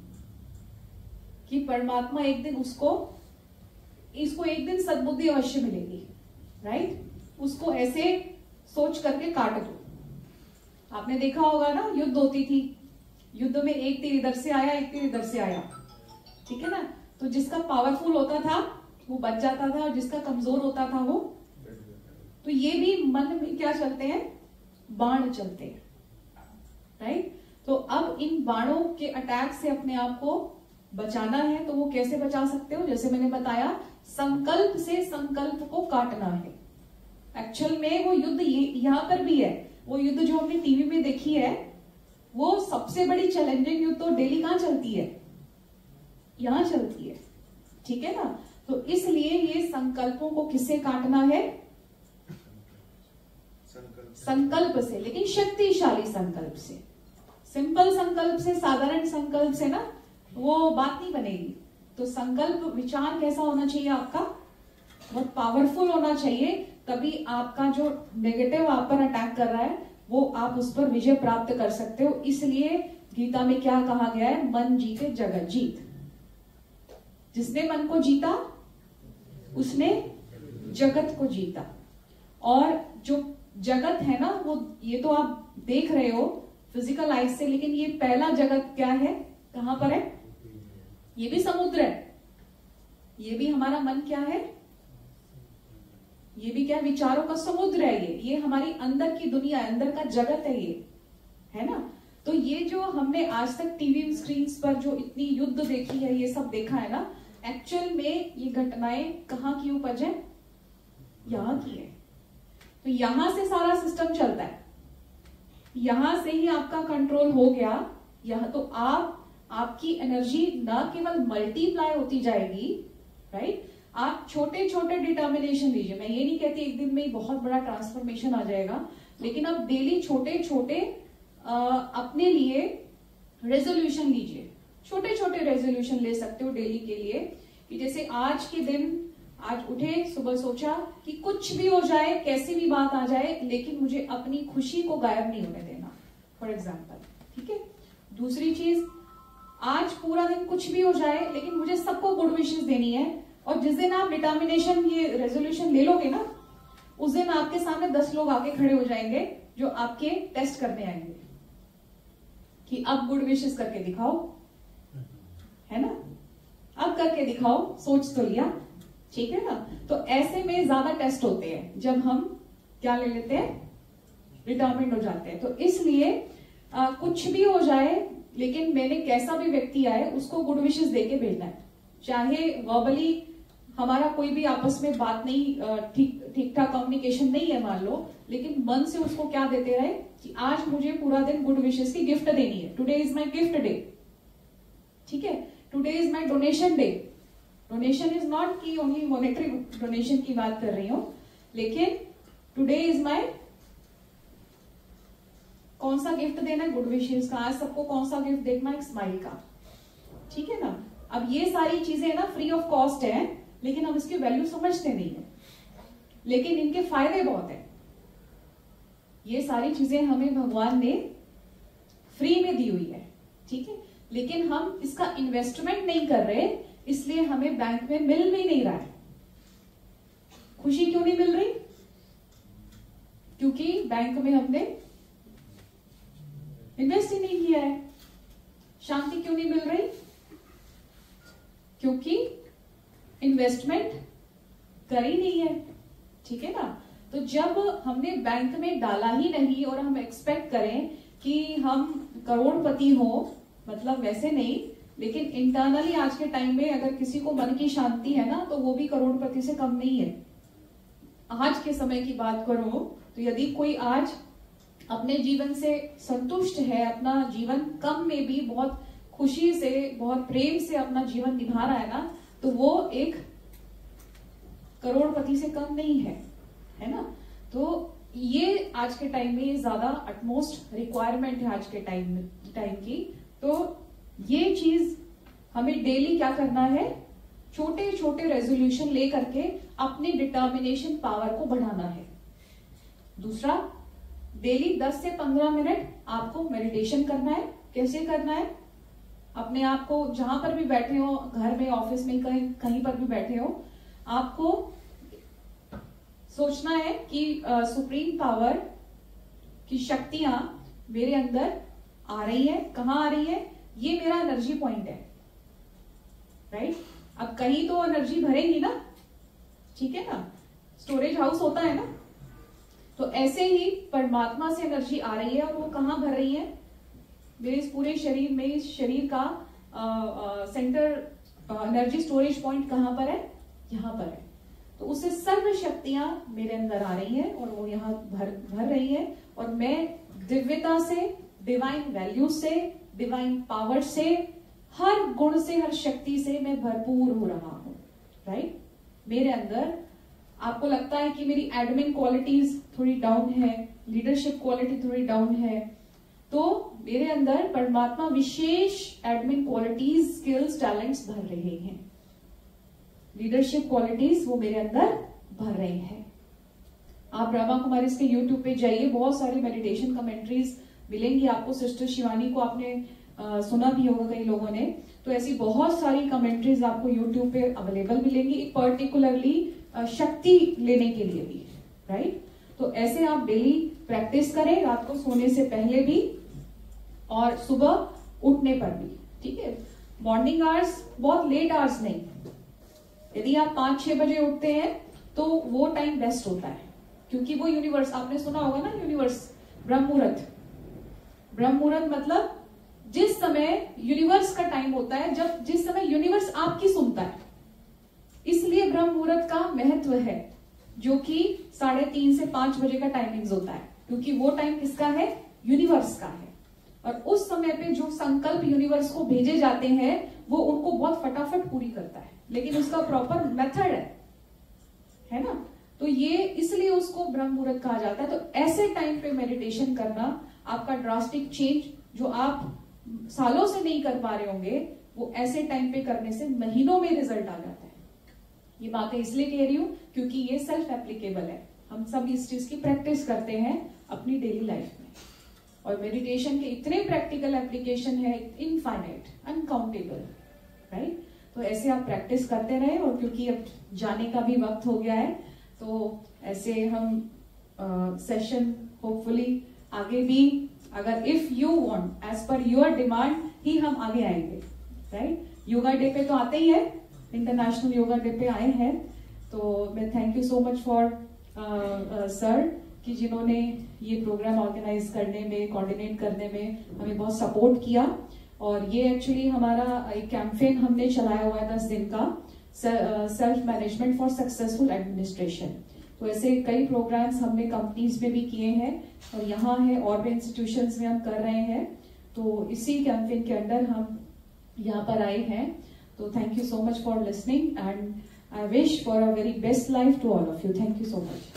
Speaker 2: कि परमात्मा एक दिन इसको एक दिन सद्बुद्धि अवश्य मिलेगी, राइट, उसको ऐसे सोच करके काट दो। आपने देखा होगा ना, युद्ध होती थी, युद्ध में एक तीर इधर से आया, एक तीर इधर से आया, ठीक है ना, तो जिसका पावरफुल होता था वो बच जाता था, और जिसका कमजोर होता था वो, तो ये भी मन में क्या चलते हैं, बाण चलते हैं, राइट। तो अब इन बाणों के अटैक से अपने आप को बचाना है, तो वो कैसे बचा सकते हो, जैसे मैंने बताया, संकल्प से संकल्प को काटना है। एक्चुअल में वो युद्ध यहां पर भी है, वो युद्ध जो हमने टीवी में देखी है, वो सबसे बड़ी चैलेंजिंग युद्ध तो डेली कहां चलती है, यहां चलती है, ठीक है ना। तो इसलिए ये संकल्पों को किससे काटना है, संकल्प से, लेकिन शक्तिशाली संकल्प से। सिंपल संकल्प से, साधारण संकल्प से ना वो बात नहीं बनेगी। तो संकल्प विचार कैसा होना चाहिए आपका, बहुत पावरफुल होना चाहिए, तभी आपका जो नेगेटिव आप पर अटैक कर रहा है वो आप उस पर विजय प्राप्त कर सकते हो। इसलिए गीता में क्या कहा गया है, मन जीते जगत जीत। जिसने मन को जीता उसने जगत को जीता। और जो जगत है ना, वो ये तो आप देख रहे हो फिजिकल आइज से, लेकिन ये पहला जगत क्या है, कहां पर है, ये भी समुद्र है, ये भी हमारा मन क्या है, ये भी क्या, विचारों का समुद्र है, ये हमारी अंदर की दुनिया, अंदर का जगत है ये, है ना। तो ये जो हमने आज तक टीवी स्क्रीन पर जो इतनी युद्ध देखी है, ये सब देखा है ना, एक्चुअल में ये घटनाएं कहाँ की उपज है, यहां की है। तो यहां से सारा सिस्टम चलता है, यहां से ही आपका कंट्रोल हो गया, यहां तो आपकी एनर्जी ना केवल मल्टीप्लाई होती जाएगी, राइट, आप छोटे छोटे डिटर्मिनेशन लीजिए। मैं ये नहीं कहती एक दिन में ही बहुत बड़ा ट्रांसफॉर्मेशन आ जाएगा, लेकिन आप डेली छोटे छोटे अपने लिए रेजोल्यूशन लीजिए। छोटे छोटे रेजोल्यूशन ले सकते हो डेली के लिए, कि जैसे आज के दिन, आज उठे, सुबह सोचा कि कुछ भी हो जाए, कैसी भी बात आ जाए, लेकिन मुझे अपनी खुशी को गायब नहीं होने देना, फॉर एग्जाम्पल, ठीक है। दूसरी चीज, आज पूरा दिन कुछ भी हो जाए लेकिन मुझे सबको गुड विशेस देनी है। और जिस दिन आप डिटर्मिनेशन, ये रेजोल्यूशन ले लोगे ना, उस दिन आपके सामने 10 लोग आके खड़े हो जाएंगे जो आपके टेस्ट करने आएंगे कि अब गुड विशेस करके दिखाओ, है ना, अब करके दिखाओ, सोच तो लिया, ठीक है ना। तो ऐसे में ज्यादा टेस्ट होते हैं जब हम क्या ले लेते हैं, डिटर्मिन्ड हो जाते हैं। तो इसलिए कुछ भी हो जाए, लेकिन मैंने कैसा भी व्यक्ति आए उसको गुड विशेस देके भेजना है। चाहे वर्बली हमारा कोई भी आपस में बात नहीं, ठीक ठाक कम्युनिकेशन नहीं है मान लो, लेकिन मन से उसको क्या देते रहे कि आज मुझे पूरा दिन गुड विशेस की गिफ्ट देनी है, today is my gift day, ठीक है, today is my donation day. Donation is not की ओनली मॉनेटरी डोनेशन की बात कर रही हूं, लेकिन टुडे इज माई, कौन सा गिफ्ट देना है, गुड विशेस का। आज सबको कौन सा गिफ्ट देखना है, एक स्माइल का, ठीक है ना। अब ये सारी चीजें ना फ्री ऑफ कॉस्ट है, लेकिन हम इसकी वैल्यू समझते नहीं है, लेकिन इनके फायदे बहुत है। ये सारी चीजें हमें भगवान ने फ्री में दी हुई है, ठीक है, लेकिन हम इसका इन्वेस्टमेंट नहीं कर रहे, इसलिए हमें बैंक में मिल भी नहीं रहा है। खुशी क्यों नहीं मिल रही, क्योंकि बैंक में हमने इन्वेस्ट ही नहीं किया है। शांति क्यों नहीं मिल रही, क्योंकि इन्वेस्टमेंट करी नहीं है, ठीक है ना। तो जब हमने बैंक में डाला ही नहीं और हम एक्सपेक्ट करें कि हम करोड़पति हो, मतलब वैसे नहीं, लेकिन इंटरनली आज के टाइम में अगर किसी को मन की शांति है ना, तो वो भी करोड़पति से कम नहीं है। आज के समय की बात करो तो यदि कोई आज अपने जीवन से संतुष्ट है, अपना जीवन कम में भी बहुत खुशी से, बहुत प्रेम से अपना जीवन निभा रहा है ना, तो वो एक करोड़पति से कम नहीं है ना। तो ये आज के टाइम में ज्यादा अटमोस्ट रिक्वायरमेंट है आज के टाइम की। तो ये चीज हमें डेली क्या करना है, छोटे छोटे रेजोल्यूशन लेकर के अपने डिटर्मिनेशन पावर को बढ़ाना है। दूसरा, डेली 10 से 15 मिनट आपको मेडिटेशन करना है। कैसे करना है? अपने आप को जहां पर भी बैठे हो, घर में, ऑफिस में, कहीं पर भी बैठे हो, आपको सोचना है कि सुप्रीम पावर की शक्तियां मेरे अंदर आ रही है। कहां आ रही है? ये मेरा एनर्जी पॉइंट है, राइट। अब कहीं तो एनर्जी भरेगी ना, ठीक है ना, स्टोरेज हाउस होता है ना। तो ऐसे ही परमात्मा से एनर्जी आ रही है, और वो कहां भर रही है? मेरे इस पूरे शरीर में, इस शरीर का सेंटर एनर्जी स्टोरेज पॉइंट कहां पर है? यहां पर है। तो उससे सर्व शक्तियां मेरे अंदर आ रही हैं और वो यहाँ भर रही है, और मैं दिव्यता से, डिवाइन वैल्यू से, डिवाइन पावर से, हर गुण से, हर शक्ति से मैं भरपूर हो रहा हूं, राइट। मेरे अंदर आपको लगता है कि मेरी एडमिन क्वालिटीज थोड़ी डाउन है, लीडरशिप क्वालिटी थोड़ी डाउन है, तो मेरे अंदर परमात्मा विशेष एडमिन क्वालिटीज, स्किल्स, टैलेंट्स भर रहे हैं। लीडरशिप क्वालिटीज वो मेरे अंदर भर रहे हैं। आप ब्रह्मा कुमारीज के यूट्यूब पे जाइए, बहुत सारी मेडिटेशन कमेंट्रीज मिलेंगी आपको। सिस्टर शिवानी को आपने सुना भी होगा कई लोगों ने। तो ऐसी बहुत सारी कमेंट्रीज आपको यूट्यूब पे अवेलेबल मिलेंगी, पर्टिकुलरली शक्ति लेने के लिए भी, राइट। तो ऐसे आप डेली प्रैक्टिस करें, रात को सोने से पहले भी और सुबह उठने पर भी, ठीक है। मॉर्निंग आवर्स, बहुत लेट आवर्स नहीं। यदि आप 5-6 बजे उठते हैं तो वो टाइम बेस्ट होता है, क्योंकि वो यूनिवर्स, आपने सुना होगा ना, यूनिवर्स, ब्रह्म मुहूर्त। ब्रह्म मुहूर्त मतलब जिस समय यूनिवर्स का टाइम होता है, जब जिस समय यूनिवर्स आपकी सुनता है, इसलिए ब्रह्म मुहूर्त का महत्व है, जो कि 3:30 से 5 बजे का टाइमिंग्स होता है, क्योंकि वो टाइम किसका है? यूनिवर्स का है। और उस समय पे जो संकल्प यूनिवर्स को भेजे जाते हैं, वो उनको बहुत फटाफट पूरी करता है, लेकिन उसका प्रॉपर मेथड है ना। तो ये इसलिए उसको ब्रह्म मुहूर्त कहा जाता है। तो ऐसे टाइम पे मेडिटेशन करना आपका ड्रास्टिक चेंज, जो आप सालों से नहीं कर पा रहे होंगे, वो ऐसे टाइम पे करने से महीनों में रिजल्ट आ जाता है। ये बातें इसलिए कह रही हूं क्योंकि ये सेल्फ एप्लीकेबल है। हम सब इस चीज की प्रैक्टिस करते हैं अपनी डेली लाइफ में, और मेडिटेशन के इतने प्रैक्टिकल एप्लीकेशन है, इनफाइनाइट, अनकाउंटेबल, राइट। तो ऐसे आप प्रैक्टिस करते रहे, और क्योंकि अब जाने का भी वक्त हो गया है, तो ऐसे हम सेशन होपफुली आगे भी, अगर if you want, as per your demand ही हम आगे आएंगे, राइट। योगा डे पे तो आते ही है, इंटरनेशनल योगा डे पे आए हैं। तो मैं thank you so much for sir कि जिन्होंने ये प्रोग्राम ऑर्गेनाइज करने में, कोऑर्डिनेट करने में हमें बहुत सपोर्ट किया। और ये एक्चुअली हमारा एक कैंपेन हमने चलाया हुआ है 10 दिन का, self management for successful administration. तो ऐसे कई प्रोग्राम्स हमने कंपनीज में भी किए हैं, और यहाँ है और भी इंस्टीट्यूशंस में हम कर रहे हैं। तो इसी कैंपेन के अंडर हम यहाँ पर आए हैं। तो thank you so much for listening, and I wish for a very best life to all of you. Thank you so much.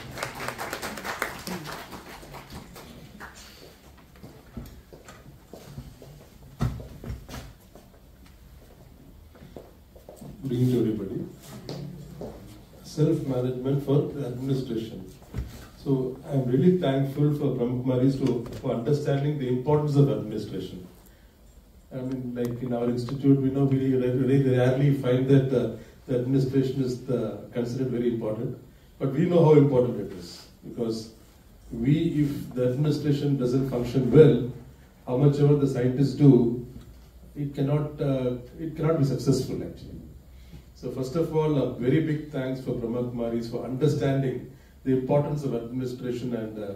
Speaker 3: Good evening to everybody. Self-management for administration. So I'm really thankful for Brahma Kumaris for understanding the importance of administration. I mean, like in our institute, we know we very rarely find that the administration is considered very important, but we know how important it is, because if the administration doesn't function well, how much ever the scientists do, it cannot be successful actually. So first of all, a very big thanks for Brahma Kumaris for understanding the importance of administration and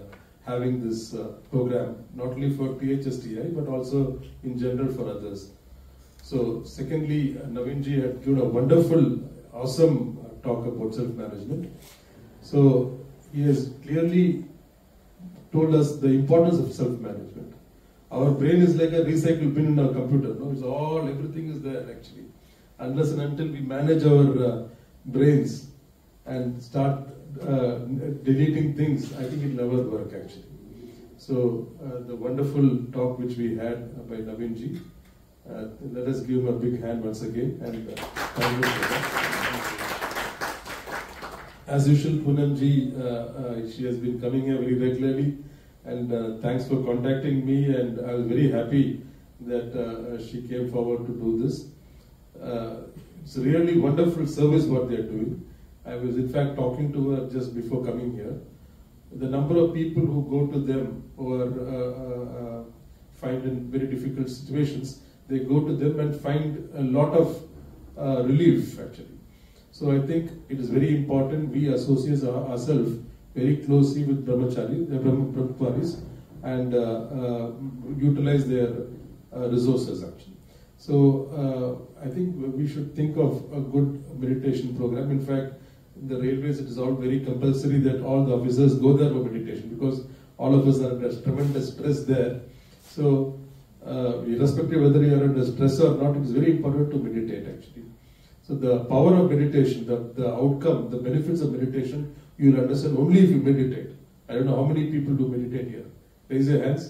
Speaker 3: having this program, not only for THSTI but also in general for others. So secondly, Naveenji had given a wonderful, awesome talk about self-management. So he has clearly told us the importance of self-management. Our brain is like a recycle bin in our computer. No, it's all, everything is there actually. Unless and until we manage our brains and start deleting things, I think it'll never work actually. So the wonderful talk which we had by Naveenji, let us give him a big hand once again, and thank you for that. As usual, Poonamji, she has been coming here very regularly, and thanks for contacting me, and I was very happy that she came forward to do this. It's a really wonderful service what they are doing. I was in fact talking to her just before coming here. The number of people who go to them who are find in very difficult situations, they go to them and find a lot of relief actually. So I think it is very important we associate ourselves very closely with Brahmakumaris and utilize their resources actually. So I think we should think of a good meditation program. In fact, in the railways it is all very compulsory that all the officers go there for meditation, because all of us are under tremendous stress there. So irrespective whether you are under stress or not, it is very important to meditate actually. So the power of meditation, the outcome, the benefits of meditation, you will understand only if you meditate. I don't know how many people do meditate here. Raise your hands.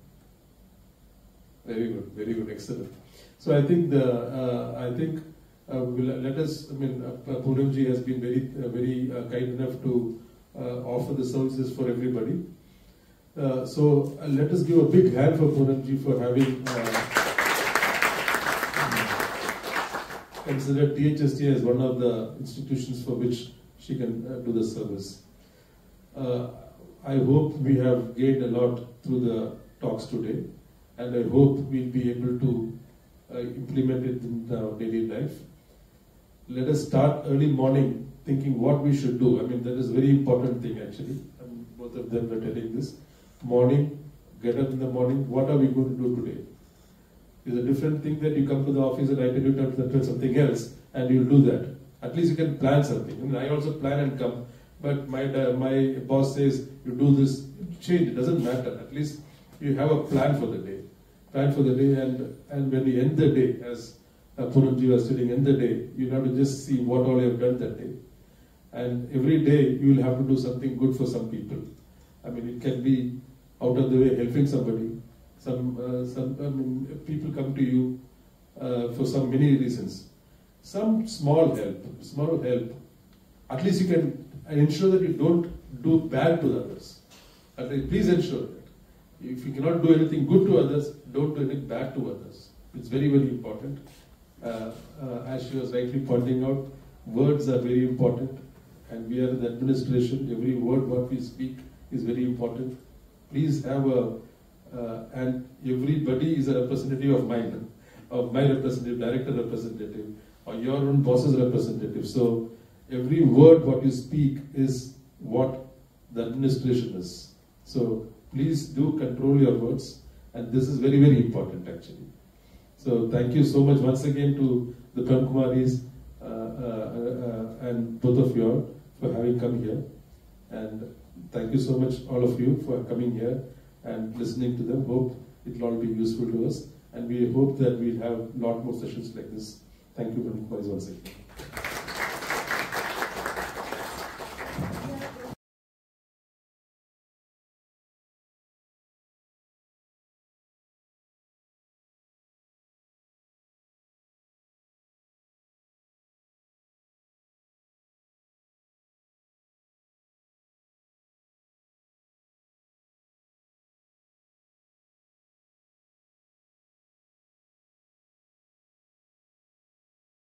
Speaker 3: Very good, excellent. So I think let us. I mean, Poonamji has been very kind enough to offer the services for everybody. So let us give a big hand for Poonamji for having considered THSTI as one of the institutions for which she can do the service. I hope we have gained a lot through the talks today, and I hope we'll be able to implement it in our daily life. Let us start early morning thinking what we should do. I mean, that is a very important thing actually. I mean, both of them were telling this. Morning, get up in the morning, what are we going to do today? It's a different thing that you come to the office and I tell you to do something else and you'll do that. At least you can plan something. I mean, I also plan and come, but my boss says you do this, change, it doesn't matter. At least you have a plan for the day. And when you end the day, as Poonamji was telling, end the day, you have to just see what all you have done that day. And every day you will have to do something good for some people. I mean, it can be out of the way helping somebody. People come to you for some many reasons. Some small help. At least you can ensure that you don't do bad to others. At least please ensure that. If you cannot do anything good to others, don't do anything bad to others. It's very, very important. As she was rightly pointing out, words are very important, and we are in the administration. Every word what we speak is very important. Please have and everybody is a representative of mine, of my representative, director representative, or your own boss's representative. So every word what you speak is what the administration is. So please do control your words, and this is very, very important actually. So thank you so much once again to the Brahmakumaris and both of you all for having come here. And thank you so much all of you for coming here and listening to them. Hope it will all be useful to us. And we hope that we'll have a lot more sessions like this. Thank you, Brahmakumaris, once again.